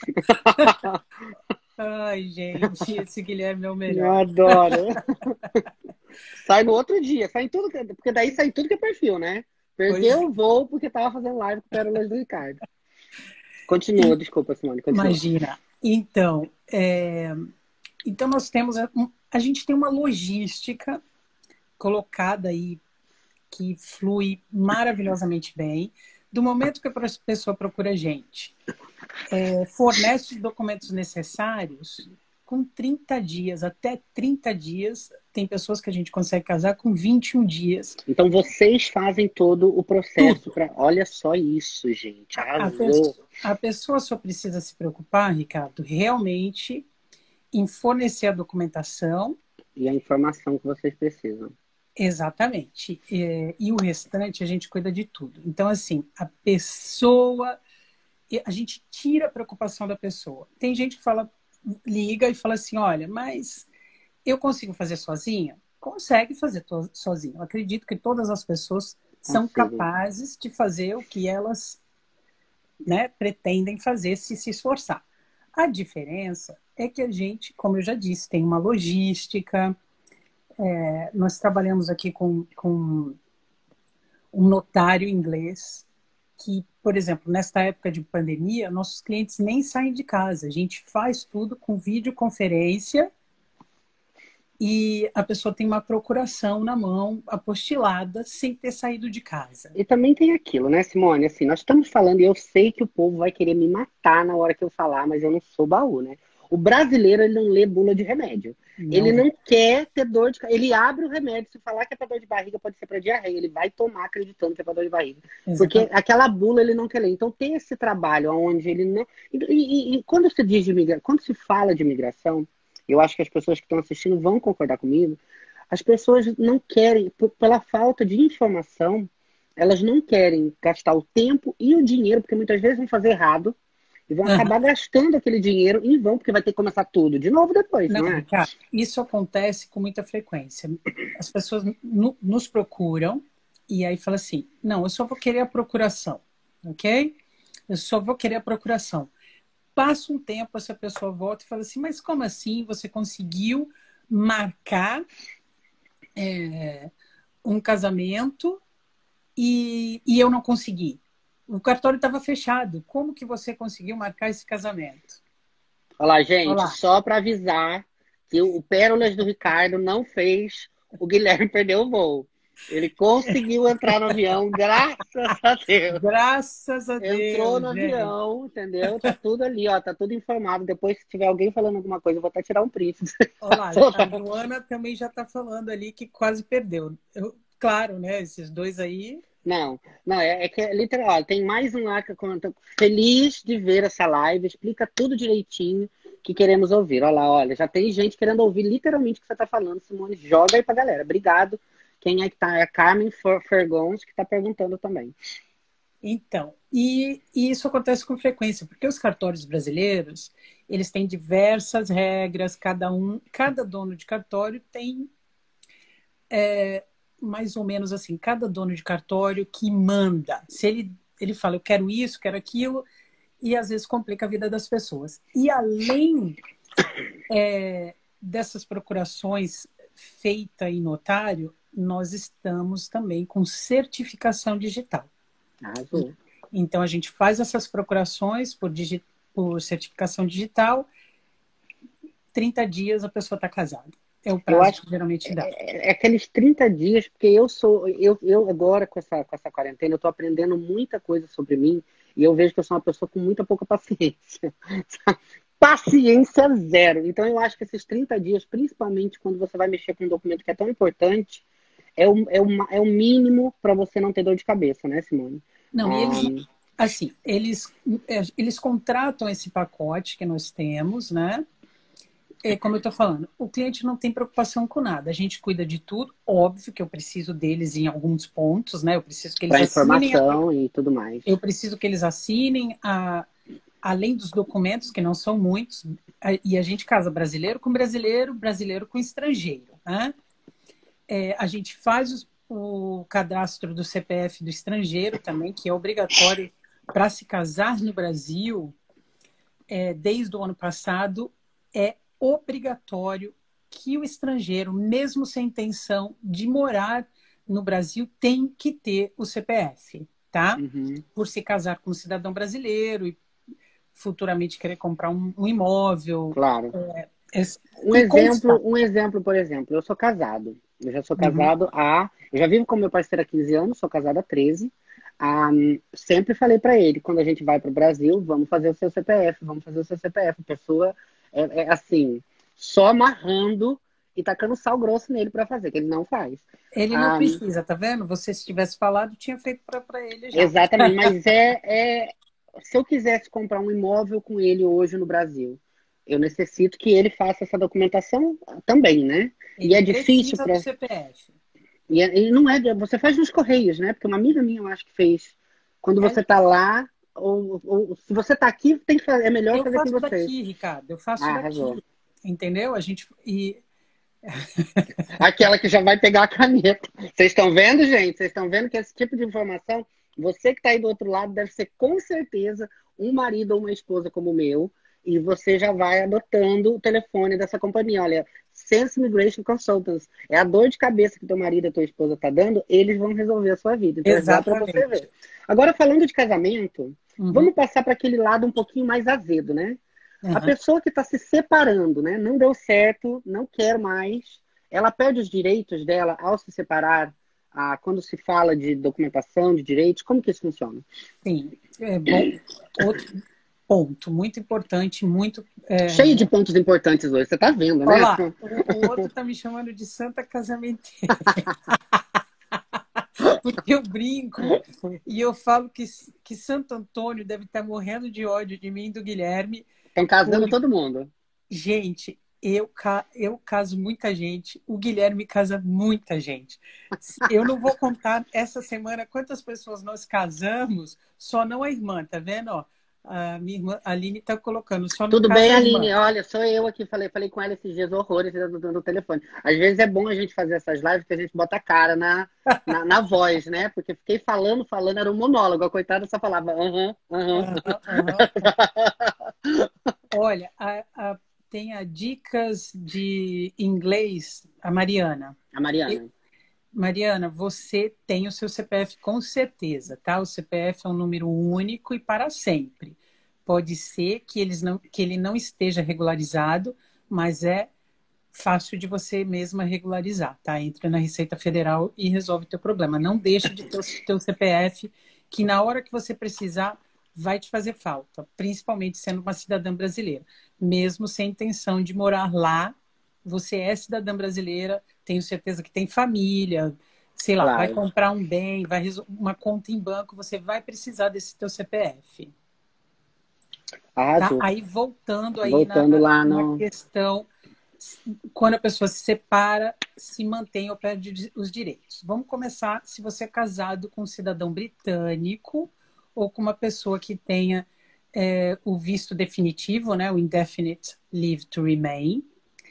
Ai, gente, esse Guilherme é o melhor. Eu adoro. Sai no outro dia, sai em tudo, porque daí sai tudo que é perfil, né? Perdeu o voo porque tava fazendo live com Pérolas do Ricardo. Continua, desculpa, Simone. Continua. Imagina. Então, é... então nós temos, a gente tem uma logística colocada aí que flui maravilhosamente bem. Do momento que a pessoa procura a gente, é, fornece os documentos necessários, com trinta dias, até trinta dias, tem pessoas que a gente consegue casar com vinte e um dias. Então vocês fazem todo o processo. Pra... Olha só isso, gente. A pessoa, a pessoa só precisa se preocupar, Ricardo, realmente em fornecer a documentação. E a informação que vocês precisam. Exatamente. E, e o restante a gente cuida de tudo. Então, assim, a pessoa... A gente tira a preocupação da pessoa. Tem gente que fala, liga e fala assim, olha, mas eu consigo fazer sozinha? Consegue fazer sozinha. Eu acredito que todas as pessoas são capazes de fazer o que elas, né, pretendem fazer se se esforçar. A diferença é que a gente, como eu já disse, tem uma logística. É, nós trabalhamos aqui com, com um notário inglês que, por exemplo, nesta época de pandemia, nossos clientes nem saem de casa. A gente faz tudo com videoconferência e a pessoa tem uma procuração na mão, apostilada, sem ter saído de casa. E também tem aquilo, né, Simone? Assim, nós estamos falando, e eu sei que o povo vai querer me matar na hora que eu falar, mas eu não sou baú, né? O brasileiro, ele não lê bula de remédio. Não. Ele não quer ter dor de... Ele abre o remédio, se falar que é para dor de barriga, pode ser para diarreia. Ele vai tomar acreditando que é para dor de barriga. Exatamente. Porque aquela bula ele não quer ler. Então tem esse trabalho onde ele não... E, e, e quando se diz de imigração, quando se fala de imigração, eu acho que as pessoas que estão assistindo vão concordar comigo, as pessoas não querem, pela falta de informação, elas não querem gastar o tempo e o dinheiro, porque muitas vezes vão fazer errado, e vão acabar uhum. gastando aquele dinheiro em vão, porque vai ter que começar tudo de novo depois, não, não é? Cara, isso acontece com muita frequência. As pessoas no, nos procuram e aí falam assim, não, eu só vou querer a procuração, ok? Eu só vou querer a procuração. Passa um tempo, essa pessoa volta e fala assim, mas como assim você conseguiu marcar é, um casamento e, e eu não consegui? O cartório estava fechado. Como que você conseguiu marcar esse casamento? Olá, gente. Olá. Só para avisar que o Pérolas do Ricardo não fez o Guilherme perder o voo. Ele conseguiu entrar no avião, graças a Deus. Graças a Deus. Entrou no gente. avião, entendeu? Tá tudo ali, ó. Tá tudo informado. Depois, se tiver alguém falando alguma coisa, eu vou até tirar um print. Olá, a Luana também já tá falando ali que quase perdeu. Eu, claro, né? Esses dois aí... Não, não, é, é que é literal, tem mais um lá que eu conto, feliz de ver essa live, explica tudo direitinho que queremos ouvir. Olha lá, olha, já tem gente querendo ouvir literalmente o que você está falando, Simone, joga aí pra galera. Obrigado. Quem é que tá? É a Carmen Fergons que está perguntando também. Então, e, e isso acontece com frequência, porque os cartórios brasileiros, eles têm diversas regras, cada um, cada dono de cartório tem... É, mais ou menos assim, cada dono de cartório que manda. Se ele, ele fala, eu quero isso, quero aquilo, e às vezes complica a vida das pessoas. E além é, dessas procurações feitas em notário, nós estamos também com certificação digital. Ah, sim. Então, a gente faz essas procurações por, digi por certificação digital, trinta dias a pessoa está casada. É o prazo eu acho que geralmente dá. É, é aqueles trinta dias, porque eu sou, eu, eu agora com essa, com essa quarentena, eu estou aprendendo muita coisa sobre mim e eu vejo que eu sou uma pessoa com muita pouca paciência. Paciência zero. Então eu acho que esses trinta dias, principalmente quando você vai mexer com um documento que é tão importante, é o, é o, é o mínimo para você não ter dor de cabeça, né, Simone? Não, ah, eles, assim, eles, eles contratam esse pacote que nós temos, né? É, como eu estou falando, o cliente não tem preocupação com nada. A gente cuida de tudo. Óbvio que eu preciso deles em alguns pontos, né? Eu preciso que eles pra assinem... informação a... e tudo mais. Eu preciso que eles assinem, a... além dos documentos, que não são muitos, e a gente casa brasileiro com brasileiro, brasileiro com estrangeiro, né? É, a gente faz os... o cadastro do C P F do estrangeiro também, que é obrigatório para se casar no Brasil. É, desde o ano passado, é obrigatório que o estrangeiro, mesmo sem intenção de morar no Brasil, tem que ter o C P F, tá? Uhum. Por se casar com um cidadão brasileiro e futuramente querer comprar um, um imóvel. Claro. É, é, um, exemplo, um exemplo, por exemplo, eu sou casado. Eu já sou casado uhum. há... Eu já vivo com meu parceiro há quinze anos, sou casado há treze. Um, sempre falei para ele, quando a gente vai para o Brasil, vamos fazer o seu C P F, vamos fazer o seu C P F. A pessoa... É, é assim, só amarrando e tacando sal grosso nele para fazer, que ele não faz. Ele não ah, precisa, tá vendo? Você, se tivesse falado, tinha feito para ele já. Exatamente, mas é, é... Se eu quisesse comprar um imóvel com ele hoje no Brasil, eu necessito que ele faça essa documentação também, né? Ele e é difícil para... C P F. E, é, e não é... Você faz nos Correios, né? Porque uma amiga minha, eu acho que fez. Quando você está lá, ou, ou se você está aqui, tem que fazer, é melhor eu fazer com faço vocês. daqui, Ricardo. Eu faço ah, daqui. Arrasou. Entendeu? A gente... E... Aquela que já vai pegar a caneta. Vocês estão vendo, gente? Vocês estão vendo que esse tipo de informação, você que está aí do outro lado, deve ser com certeza um marido ou uma esposa como o meu, e você já vai adotando o telefone dessa companhia. Olha, Sense Immigration Consultants. É a dor de cabeça que teu marido e tua esposa tá dando, eles vão resolver a sua vida. Então, exatamente. É para você ver. Agora, falando de casamento, uhum. vamos passar para aquele lado um pouquinho mais azedo, né? Uhum. A pessoa que está se separando, né? Não deu certo, não quer mais, ela perde os direitos dela ao se separar, ah, quando se fala de documentação, de direitos, como que isso funciona? Sim, é bom. Outro ponto muito importante, muito... É... Cheio de pontos importantes hoje, você está vendo, né? Olha lá, o, o outro está me chamando de santa casamenteira. Porque eu brinco e eu falo que, que Santo Antônio deve estar morrendo de ódio de mim e do Guilherme. Estão casando Porque... todo mundo. Gente, eu, eu caso muita gente, o Guilherme casa muita gente. Eu não vou contar essa semana quantas pessoas nós casamos, só não a irmã, tá vendo? Ó, a minha irmã, a Aline tá colocando. Só Tudo bem, Aline? Olha, sou eu aqui, falei, falei com ela esses dias horrores no, no telefone. Às vezes é bom a gente fazer essas lives que a gente bota a cara na, na, na voz, né? Porque fiquei falando, falando, era um monólogo. A coitada só falava aham, aham. Olha, a, a, tem a dicas de inglês, a Mariana. A Mariana. E, Mariana, você tem o seu C P F com certeza, tá? O C P F é um número único e para sempre. Pode ser que, eles não, que ele não esteja regularizado, mas é fácil de você mesma regularizar, tá? Entra na Receita Federal e resolve o teu problema. Não deixe de ter o teu C P F, que na hora que você precisar, vai te fazer falta, principalmente sendo uma cidadã brasileira. Mesmo sem intenção de morar lá, você é cidadã brasileira, tenho certeza que tem família, sei lá, claro. Vai comprar um bem, vai uma conta em banco, você vai precisar desse teu C P F. Tá? Aí voltando aí voltando na, lá na no... questão, quando a pessoa se separa, se mantém ou perde os direitos. Vamos começar se você é casado com um cidadão britânico ou com uma pessoa que tenha é, o visto definitivo, né, o Indefinite Leave to Remain.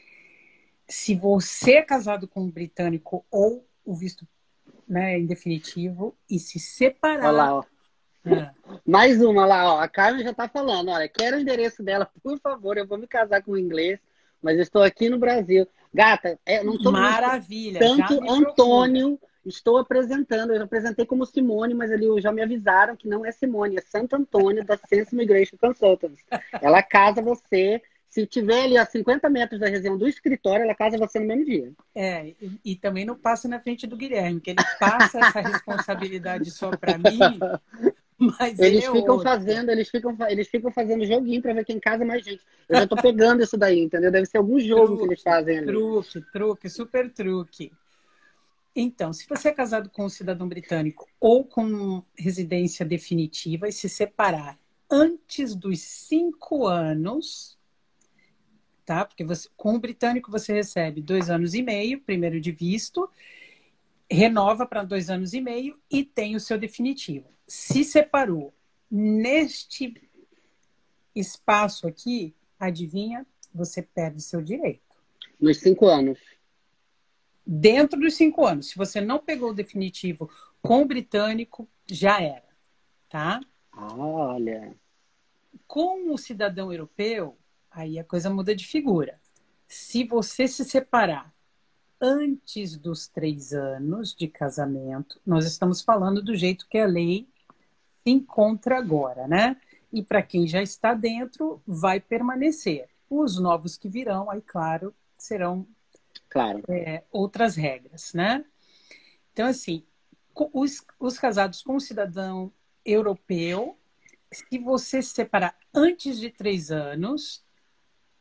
Se você é casado com um britânico ou o visto, né, em definitivo e se separar... Olha lá, ó. É. Mais uma lá, ó. A Carmen já tá falando, olha, quero o endereço dela, por favor, eu vou me casar com um inglês, mas eu estou aqui no Brasil. Gata, é, não tô... Maravilha! Tanto Antônio, estou apresentando, eu apresentei como Simone, mas ali já me avisaram que não é Simone, é Santo Antônio da Sense Immigration Consultants. Ela casa você... Se tiver ali a cinquenta metros da região do escritório, ela casa você no mesmo dia. É, e, e também não passa na frente do Guilherme, que ele passa essa responsabilidade só para mim, mas eles ele é ficam outro. fazendo, eles ficam, eles ficam fazendo joguinho para ver quem casa mais gente. Eu já tô pegando isso daí, entendeu? Deve ser algum jogo truque, que eles fazem ali. Truque, truque, super truque. Então, se você é casado com um cidadão britânico ou com residência definitiva e se separar antes dos cinco anos... Tá? Porque você, com o britânico você recebe dois anos e meio, primeiro de visto, renova para dois anos e meio e tem o seu definitivo. Se separou neste espaço aqui, adivinha, você perde seu direito. Nos cinco anos. Dentro dos cinco anos. Se você não pegou o definitivo com o britânico, já era. Tá? Olha. Com o cidadão europeu, aí a coisa muda de figura. Se você se separar antes dos três anos de casamento, nós estamos falando do jeito que a lei se encontra agora, né? E para quem já está dentro, vai permanecer. Os novos que virão, aí, claro, serão claro. É, outras regras, né? Então, assim, os, os casados com um cidadão europeu, se você se separar antes de três anos...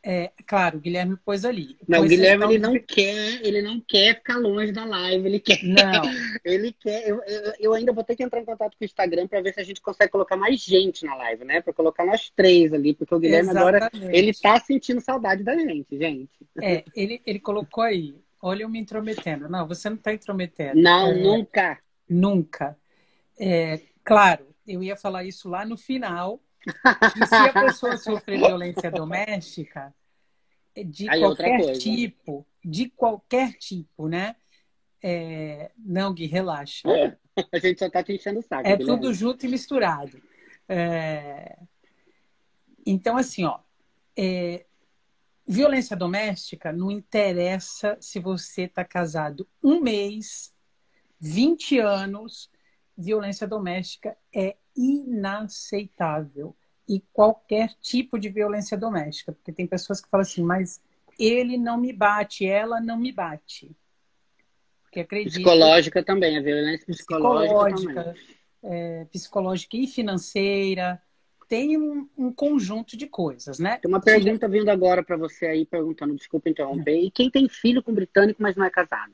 É, claro, o Guilherme pôs ali. Não, o Com Guilherme exceção ele do... não quer, ele não quer ficar longe da live, ele quer, Não, ele quer. Eu, eu, eu ainda vou ter que entrar em contato com o Instagram para ver se a gente consegue colocar mais gente na live, né? Para colocar nós três ali, porque o Guilherme agora ele exatamente. tá sentindo saudade da gente, gente. É, ele, ele colocou aí, olha eu me intrometendo. Não, você não está intrometendo. Não, É, nunca. nunca. É, claro, eu ia falar isso lá no final, que se a pessoa sofrer violência doméstica, de Aí outra qualquer coisa. tipo, de qualquer tipo, né? É, não, Gui, relaxa. A gente só tá te enchendo o saco, É Guilherme. tudo junto e misturado. É, então, assim, ó, é, violência doméstica não interessa se você está casado um mês, vinte anos, violência doméstica é inaceitável. E qualquer tipo de violência doméstica. Porque tem pessoas que falam assim, mas ele não me bate, ela não me bate. Porque acredito... Psicológica também, a violência psicológica, Psicológica, também. é, psicológica e financeira. Tem um, um conjunto de coisas, né? Tem uma Que já- pergunta vindo agora para você aí, perguntando, desculpa interromper. E quem tem filho com britânico, mas não é casado?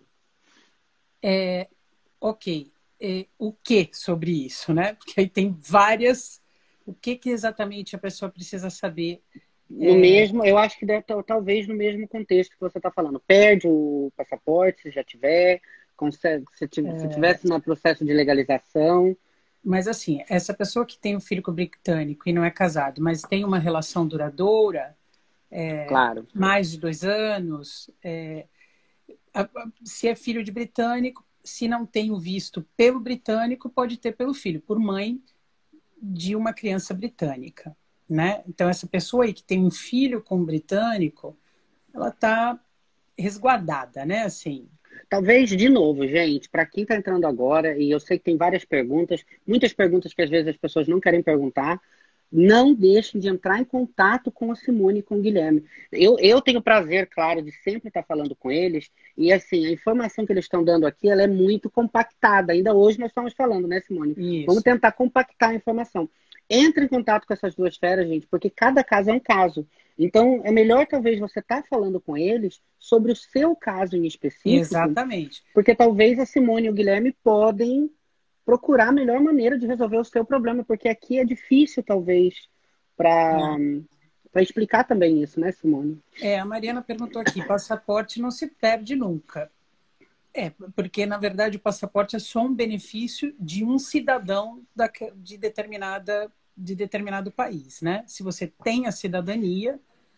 Ok, é, o que sobre isso, né? Porque aí tem várias... O que, que exatamente a pessoa precisa saber? No É, mesmo, eu acho que deve, tal- talvez no mesmo contexto que você está falando. Perde o passaporte, se já tiver, consegue, se, ti- se tivesse no processo de legalização. mas assim, essa pessoa que tem um filho com britânico e não é casado, mas tem uma relação duradoura, Claro. mais de dois anos, é, a- a- se é filho de britânico, se não tem o visto pelo britânico, pode ter pelo filho, por mãe de uma criança britânica, né? Então, essa pessoa aí que tem um filho com um britânico, ela está resguardada, né? Assim, Talvez, de novo, gente, para quem está entrando agora, e eu sei que tem várias perguntas, muitas perguntas que às vezes as pessoas não querem perguntar, não deixem de entrar em contato com a Simone e com o Guilherme. Eu, eu tenho o prazer, claro, de sempre estar falando com eles, e assim, a informação que eles estão dando aqui, ela é muito compactada. Ainda hoje nós estamos falando, né, Simone? Vamos isso. tentar compactar a informação. Entre em contato com essas duas feras, gente, porque cada caso é um caso. Então, é melhor talvez você estar falando com eles sobre o seu caso em específico, Exatamente. porque talvez a Simone e o Guilherme podem procurar a melhor maneira de resolver o seu problema, porque aqui é difícil, talvez, para para explicar também isso, né, Simone? É, a Mariana perguntou aqui, passaporte não se perde nunca. É, porque, na verdade, o passaporte é só um benefício de um cidadão da, de, determinada, de determinado país, né? Se você tem a cidadania,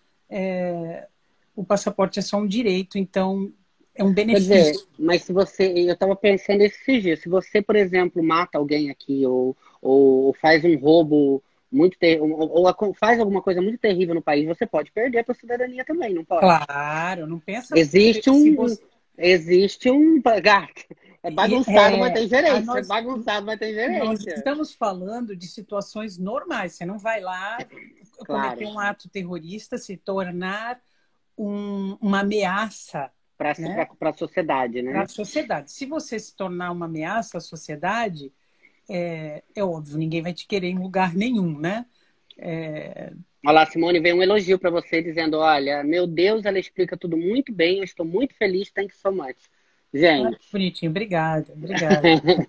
é, o passaporte é só um direito, então é um Quer benefício. dizer, mas se você, eu estava pensando esses dias, se você, por exemplo, mata alguém aqui ou, ou faz um roubo muito ter, ou, ou faz alguma coisa muito terrível no país, você pode perder a sua cidadania também, não pode? Claro, não pensa Existe se um, você... existe um gato. É bagunçado, mas É, tem a gerência. É nós, bagunçado, mas tem nós gerência. estamos falando de situações normais. Você não vai lá Claro. cometer um ato terrorista, se tornar um, uma ameaça, Para né, a sociedade, para né? a sociedade. Se você se tornar uma ameaça à sociedade, é, é óbvio, ninguém vai te querer em lugar nenhum, né? É... Olha lá, Simone, veio um elogio para você dizendo, olha, meu Deus, ela explica tudo muito bem, eu estou muito feliz, thank you so much. Gente. Ah, bonitinho, obrigada, obrigada.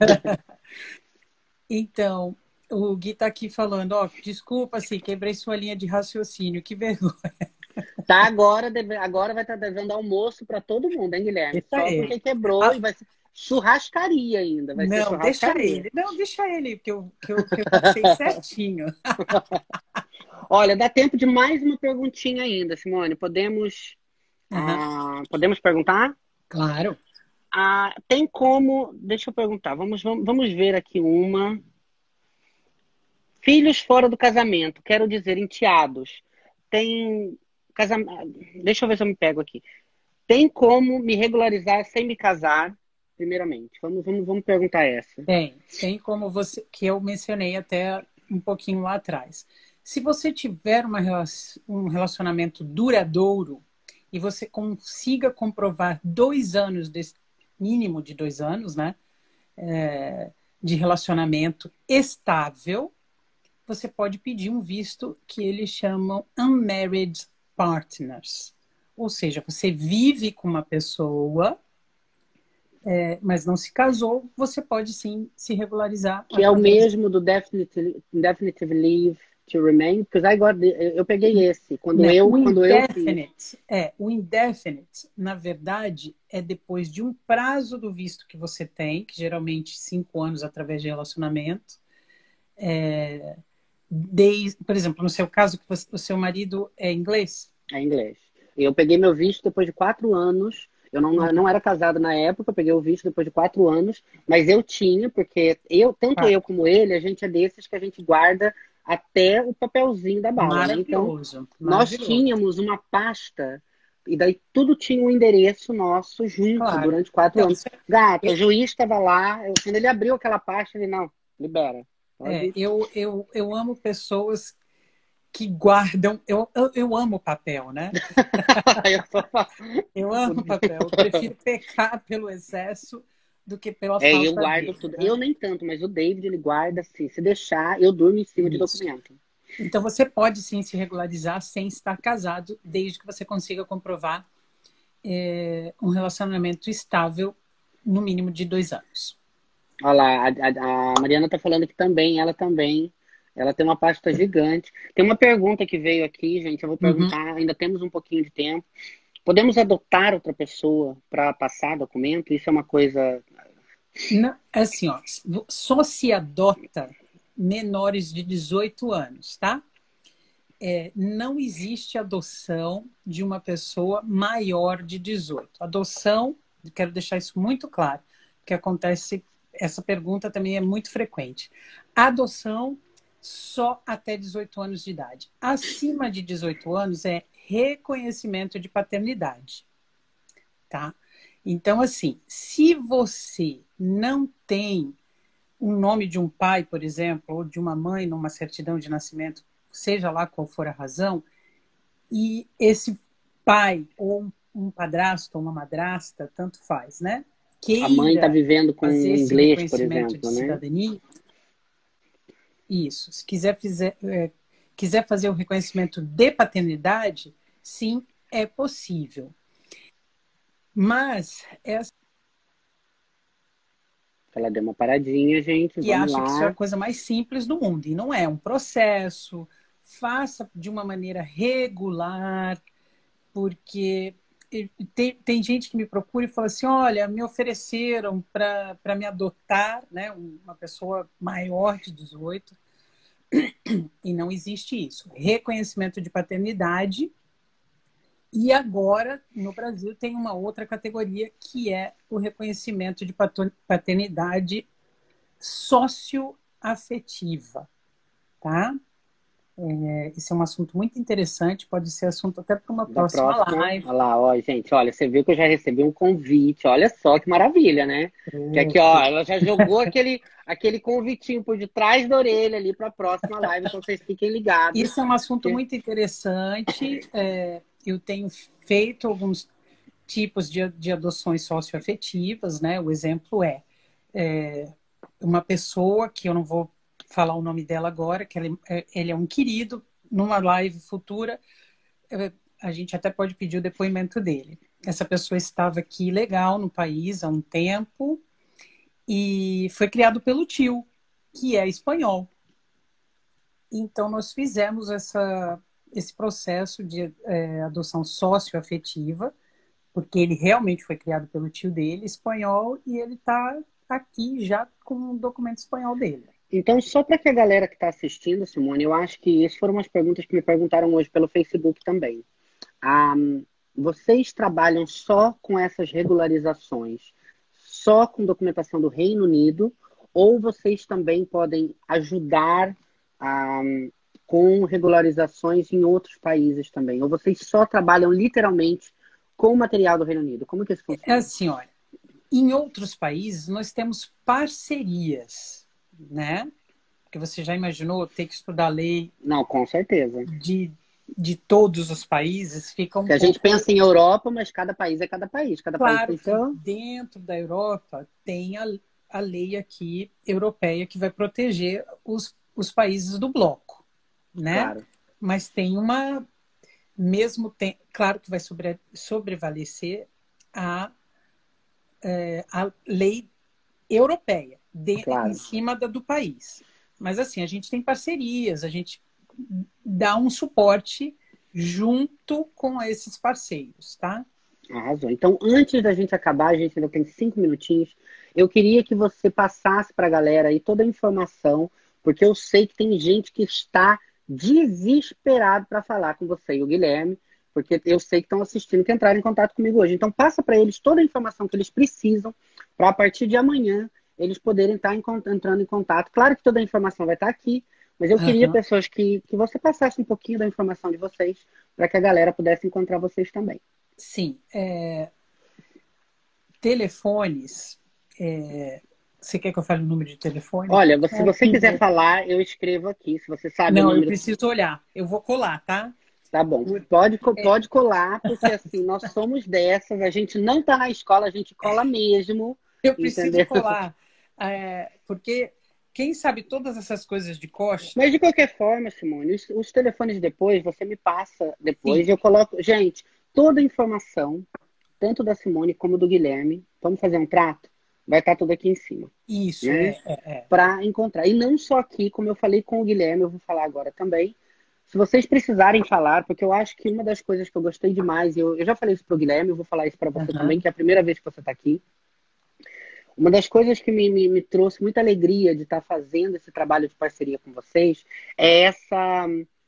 Então, o Gui está aqui falando, ó, desculpa, assim, quebrei sua linha de raciocínio, que vergonha. Tá, agora, deve, agora vai estar devendo almoço para todo mundo, hein, Guilherme? Isso Só aí. porque quebrou Ah, e vai ser churrascaria ainda. Vai não, ser deixa churrascaria. ele. Não, deixa ele, que eu, que eu, que eu passei certinho. Olha, dá tempo de mais uma perguntinha ainda, Simone. Podemos, Uhum. ah, podemos perguntar? Claro. Ah, tem como... Deixa eu perguntar. Vamos, vamos, vamos ver aqui uma. Filhos fora do casamento. Quero dizer, enteados. Tem... Casam... Deixa eu ver se eu me pego aqui. Tem como me regularizar sem me casar? Primeiramente. Vamos, vamos, vamos perguntar essa. Tem. Tem como você... Que eu mencionei até um pouquinho lá atrás. Se você tiver uma, um relacionamento duradouro e você consiga comprovar dois anos, desse, mínimo de dois anos, né, é, de relacionamento estável, você pode pedir um visto que eles chamam Unmarried partners. Ou seja, você vive com uma pessoa, é, mas não se casou, você pode sim se regularizar. Que é o através- mesmo do Definitive, Definitive Leave to Remain, because I got the- eu peguei esse. Quando Né, eu, o quando eu fiz. indefinite, é, o indefinite, na verdade, é depois de um prazo do visto que você tem, que geralmente cinco anos através de relacionamento. É, desde, por exemplo, no seu caso, que você- o seu marido é inglês? É inglês. Eu peguei meu visto depois de quatro anos. Eu não, não era casado na época, eu peguei o visto depois de quatro anos, mas eu tinha, porque eu, tanto Ah. eu como ele, a gente é desses que a gente guarda até o papelzinho da bala, né? Então, Maravilhoso. nós maravilhoso. tínhamos uma pasta, e daí tudo tinha um endereço nosso junto Claro. durante quatro Então, anos. você- Gata, o juiz estava lá, eu- quando ele abriu aquela pasta, ele, não, libera. Pode É, ir. eu, eu, eu amo pessoas que guardam. Eu, eu, eu amo papel, né? Eu só- Eu amo papel. Eu prefiro pecar pelo excesso do que pela É, falta eu guardo dele, tudo. né? Eu nem tanto, mas o David, ele guarda assim. Se deixar, eu durmo em cima de Isso. documento. Então, você pode sim se regularizar sem estar casado, desde que você consiga comprovar é, um relacionamento estável, no mínimo de dois anos. Olha lá, a, a- a Mariana tá falando que também, ela também, ela tem uma pasta gigante. Tem uma pergunta que veio aqui, gente, eu vou perguntar, ainda temos um pouquinho de tempo. Podemos adotar outra pessoa para passar documento? Isso é uma coisa... Não, assim, ó, só se adota menores de dezoito anos, tá? É, não existe adoção de uma pessoa maior de dezoito. Adoção, quero deixar isso muito claro, porque acontece, essa pergunta também é muito frequente. Adoção só até dezoito anos de idade. Acima de dezoito anos é reconhecimento de paternidade, tá? Então, assim, se você não tem um nome de um pai, por exemplo, ou de uma mãe numa certidão de nascimento, seja lá qual for a razão, e esse pai ou um padrasto ou uma madrasta, tanto faz, né? A mãe está Queira vivendo com fazer esse inglês, por reconhecimento exemplo, de né? cidadania, isso. Se quiser, fizer, é, quiser fazer o reconhecimento de paternidade, sim, é possível. Mas essa Ela deu uma paradinha, gente, que vamos acha que isso é a lá. coisa mais simples do mundo. E não é, é um processo. Faça de uma maneira regular, porque tem, tem gente que me procura e fala assim, olha, me ofereceram para me adotar, né, uma pessoa maior de dezoito, e não existe isso. Reconhecimento de paternidade. E agora, no Brasil, tem uma outra categoria, que é o reconhecimento de paternidade socioafetiva, tá? É, esse é um assunto muito interessante, pode ser assunto até para uma Da próxima próxima, live. olha lá, ó, gente, olha, você viu que eu já recebi um convite, olha só que maravilha, né? Que aqui, ó, ela já jogou aquele, aquele convitinho por detrás da orelha ali para a próxima live, então vocês fiquem ligados. Isso é um assunto que... muito interessante. É, eu tenho feito alguns tipos de, de adoções socioafetivas, né? O exemplo é, é uma pessoa que eu não vou falar o nome dela agora, que ele, ele é um querido, numa live futura, a gente até pode pedir o depoimento dele. Essa pessoa estava aqui legal no país há um tempo e foi criado pelo tio, que é espanhol. Então, nós fizemos essa, esse processo de é, adoção socioafetiva, porque ele realmente foi criado pelo tio dele, espanhol, e ele está aqui já com o documento espanhol dele. Então, só para que a galera que está assistindo, Simone, eu acho que essas foram umas perguntas que me perguntaram hoje pelo Facebook também. Um, vocês trabalham só com essas regularizações, só com documentação do Reino Unido, ou vocês também podem ajudar um, com regularizações em outros países também? Ou vocês só trabalham literalmente com o material do Reino Unido? Como que isso funciona? É assim, olha, em outros países nós temos parcerias, né? Porque você já imaginou ter que estudar lei? Não, com certeza. De, de todos os países, fica um Porque a pouco... gente pensa em Europa, mas cada país é cada país. Cada claro país tem seu... que dentro da Europa tem a, a lei aqui europeia que vai proteger os, os países do bloco, né? Claro. Mas tem uma, mesmo tem, claro que vai sobre, sobrevalecer a, é, a lei europeia de, Claro. em cima da do país. Mas assim, a gente tem parcerias, a gente dá um suporte junto com esses parceiros, tá? Arrasou. Então, antes da gente acabar, a gente ainda tem cinco minutinhos, eu queria que você passasse para a galera aí toda a informação, porque eu sei que tem gente que está desesperado para falar com você e o Guilherme, porque eu sei que estão assistindo, que entraram em contato comigo hoje. Então, passa para eles toda a informação que eles precisam para, a partir de amanhã, eles poderem estar em, entrando em contato. Claro que toda a informação vai estar aqui, mas eu queria, Uhum. pessoas, que, que você passasse um pouquinho da informação de vocês, para que a galera pudesse encontrar vocês também. Sim. É... Telefones. É... Você quer que eu fale o número de telefone? Olha, se É, você quiser sim. falar, eu escrevo aqui. Se você sabe Não, o eu número... preciso olhar. Eu vou colar, tá? Tá bom. Pode, pode colar, porque assim, nós somos dessas. A gente não tá na escola, a gente cola mesmo. Eu preciso Entendeu? colar. É, porque quem sabe todas essas coisas de costa... Mas de qualquer forma, Simone, os, os telefones depois, você me passa depois. Sim. E eu coloco... Gente, toda a informação, tanto da Simone como do Guilherme, vamos fazer um trato? Vai estar tudo aqui em cima. Isso, Né? é, é, é. Para encontrar. E não só aqui, como eu falei com o Guilherme, eu vou falar agora também. Se vocês precisarem falar, porque eu acho que uma das coisas que eu gostei demais, eu, eu já falei isso para o Guilherme, eu vou falar isso para você Uhum. também, que é a primeira vez que você está aqui. Uma das coisas que me, me, me trouxe muita alegria de estar fazendo esse trabalho de parceria com vocês é essa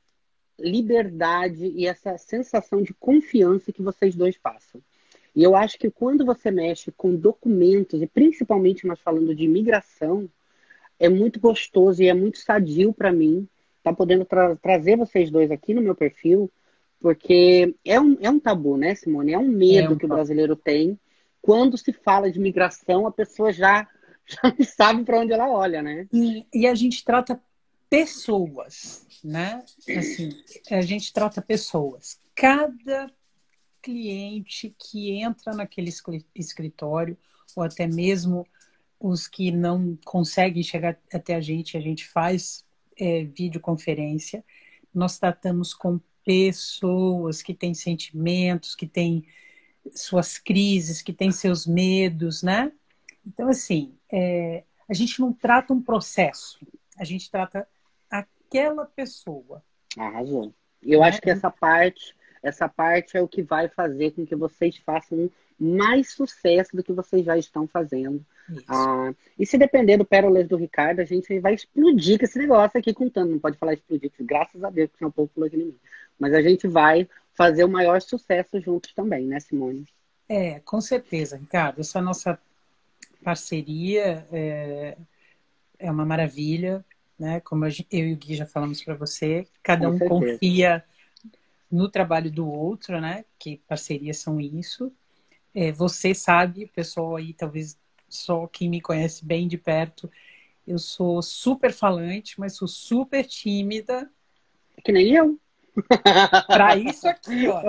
liberdade e essa sensação de confiança que vocês dois passam. E eu acho que quando você mexe com documentos, e principalmente nós falando de imigração, é muito gostoso e é muito sadio para mim estar tá podendo tra trazer vocês dois aqui no meu perfil, porque é um, é um tabu, né, Simone? É um medo É um que o brasileiro tem. Quando se fala de migração, a pessoa já, já não sabe para onde ela olha, né? E, e a gente trata pessoas, né? Assim, a gente trata pessoas. Cada cliente que entra naquele escritório, ou até mesmo os que não conseguem chegar até a gente, a gente faz é, videoconferência, nós tratamos com pessoas que têm sentimentos, que têm suas crises, que têm seus medos, né? Então, assim, é, a gente não trata um processo, a gente trata aquela pessoa. Arrasou. Eu né? acho que essa parte, essa parte é o que vai fazer com que vocês façam mais sucesso do que vocês já estão fazendo. Ah, e se depender do Pérolas do Ricardo, a gente vai explodir com esse negócio aqui contando. Não pode falar explodir, graças a Deus, que tinha um pouco pulou aqui em mim. Mas a gente vai fazer o maior sucesso juntos também, né, Simone? É, com certeza, Ricardo. Essa nossa parceria é, é uma maravilha, né? Como eu e o Gui já falamos para você, cada um confia no trabalho do outro, né? Que parcerias são isso. É, você sabe, o pessoal aí, talvez só quem me conhece bem de perto, eu sou super falante, mas sou super tímida. Que nem eu. Para isso aqui, ó.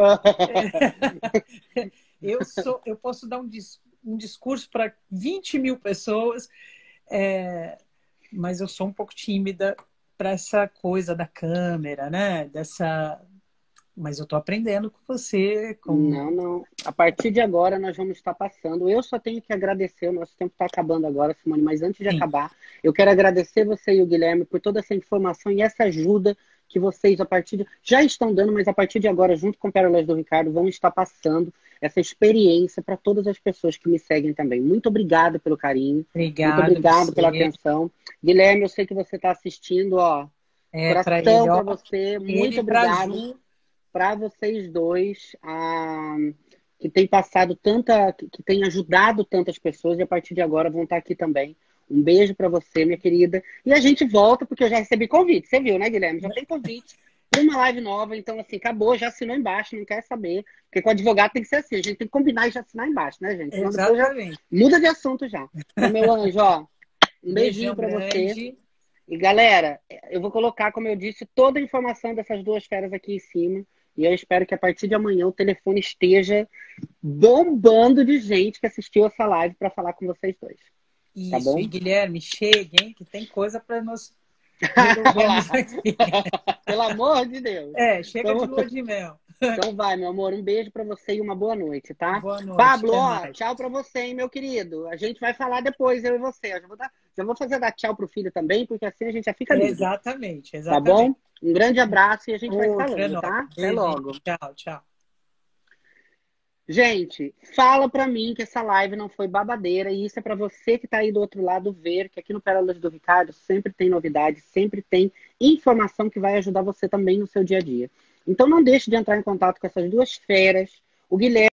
É, eu, sou, eu posso dar um, dis, um discurso para vinte mil pessoas, é, mas eu sou um pouco tímida para essa coisa da câmera, né? Dessa... Mas eu estou aprendendo com você. Com... Não, não. A partir de agora nós vamos estar passando. Eu só tenho que agradecer, o nosso tempo está acabando agora, Simone, mas antes de Sim. acabar, eu quero agradecer você e o Guilherme por toda essa informação e essa ajuda que vocês, a partir de... já estão dando, mas a partir de agora, junto com o Pérolas do Ricardo, vão estar passando essa experiência para todas as pessoas que me seguem também. Muito obrigada pelo carinho. Obrigado, Muito obrigado você. pela atenção. Guilherme, eu sei que você está assistindo, ó. É, coração para você. Muito obrigado. Para vocês dois, ah, que tem passado tanta, que tem ajudado tantas pessoas e a partir de agora vão estar aqui também. Um beijo para você, minha querida. E a gente volta, porque eu já recebi convite. Você viu, né, Guilherme? Já tem convite para uma live nova. Então, assim, acabou, já assinou embaixo, não quer saber. Porque com o advogado tem que ser assim. A gente tem que combinar e já assinar embaixo, né, gente? Senão Exatamente. Já muda de assunto já. Então, meu anjo, ó, um beijinho para você. E, galera, eu vou colocar, como eu disse, toda a informação dessas duas feras aqui em cima. E eu espero que a partir de amanhã o telefone esteja bombando de gente que assistiu essa live para falar com vocês dois. Isso, tá bom? E Guilherme, chegue, hein? Que tem coisa para nós resolvermos aqui. Pelo amor de Deus. É, chega então... de lua de mel. Então vai, meu amor, um beijo pra você e uma boa noite, tá? Boa noite. Pablo, até ó, mais. tchau pra você, hein, meu querido. A gente vai falar depois, eu e você. Eu já vou, dar, já vou fazer dar tchau pro filho também, porque assim a gente já fica amigo. Exatamente, Tá bom? exatamente. Um grande abraço e a gente vai Outro falando, enorme. tá? Até Beijinho. logo. Tchau, tchau. Gente, fala pra mim que essa live não foi babadeira e isso é pra você que tá aí do outro lado ver que aqui no Pérolas do Ricardo sempre tem novidades, sempre tem informação que vai ajudar você também no seu dia a dia. Então não deixe de entrar em contato com essas duas feras, o Guilherme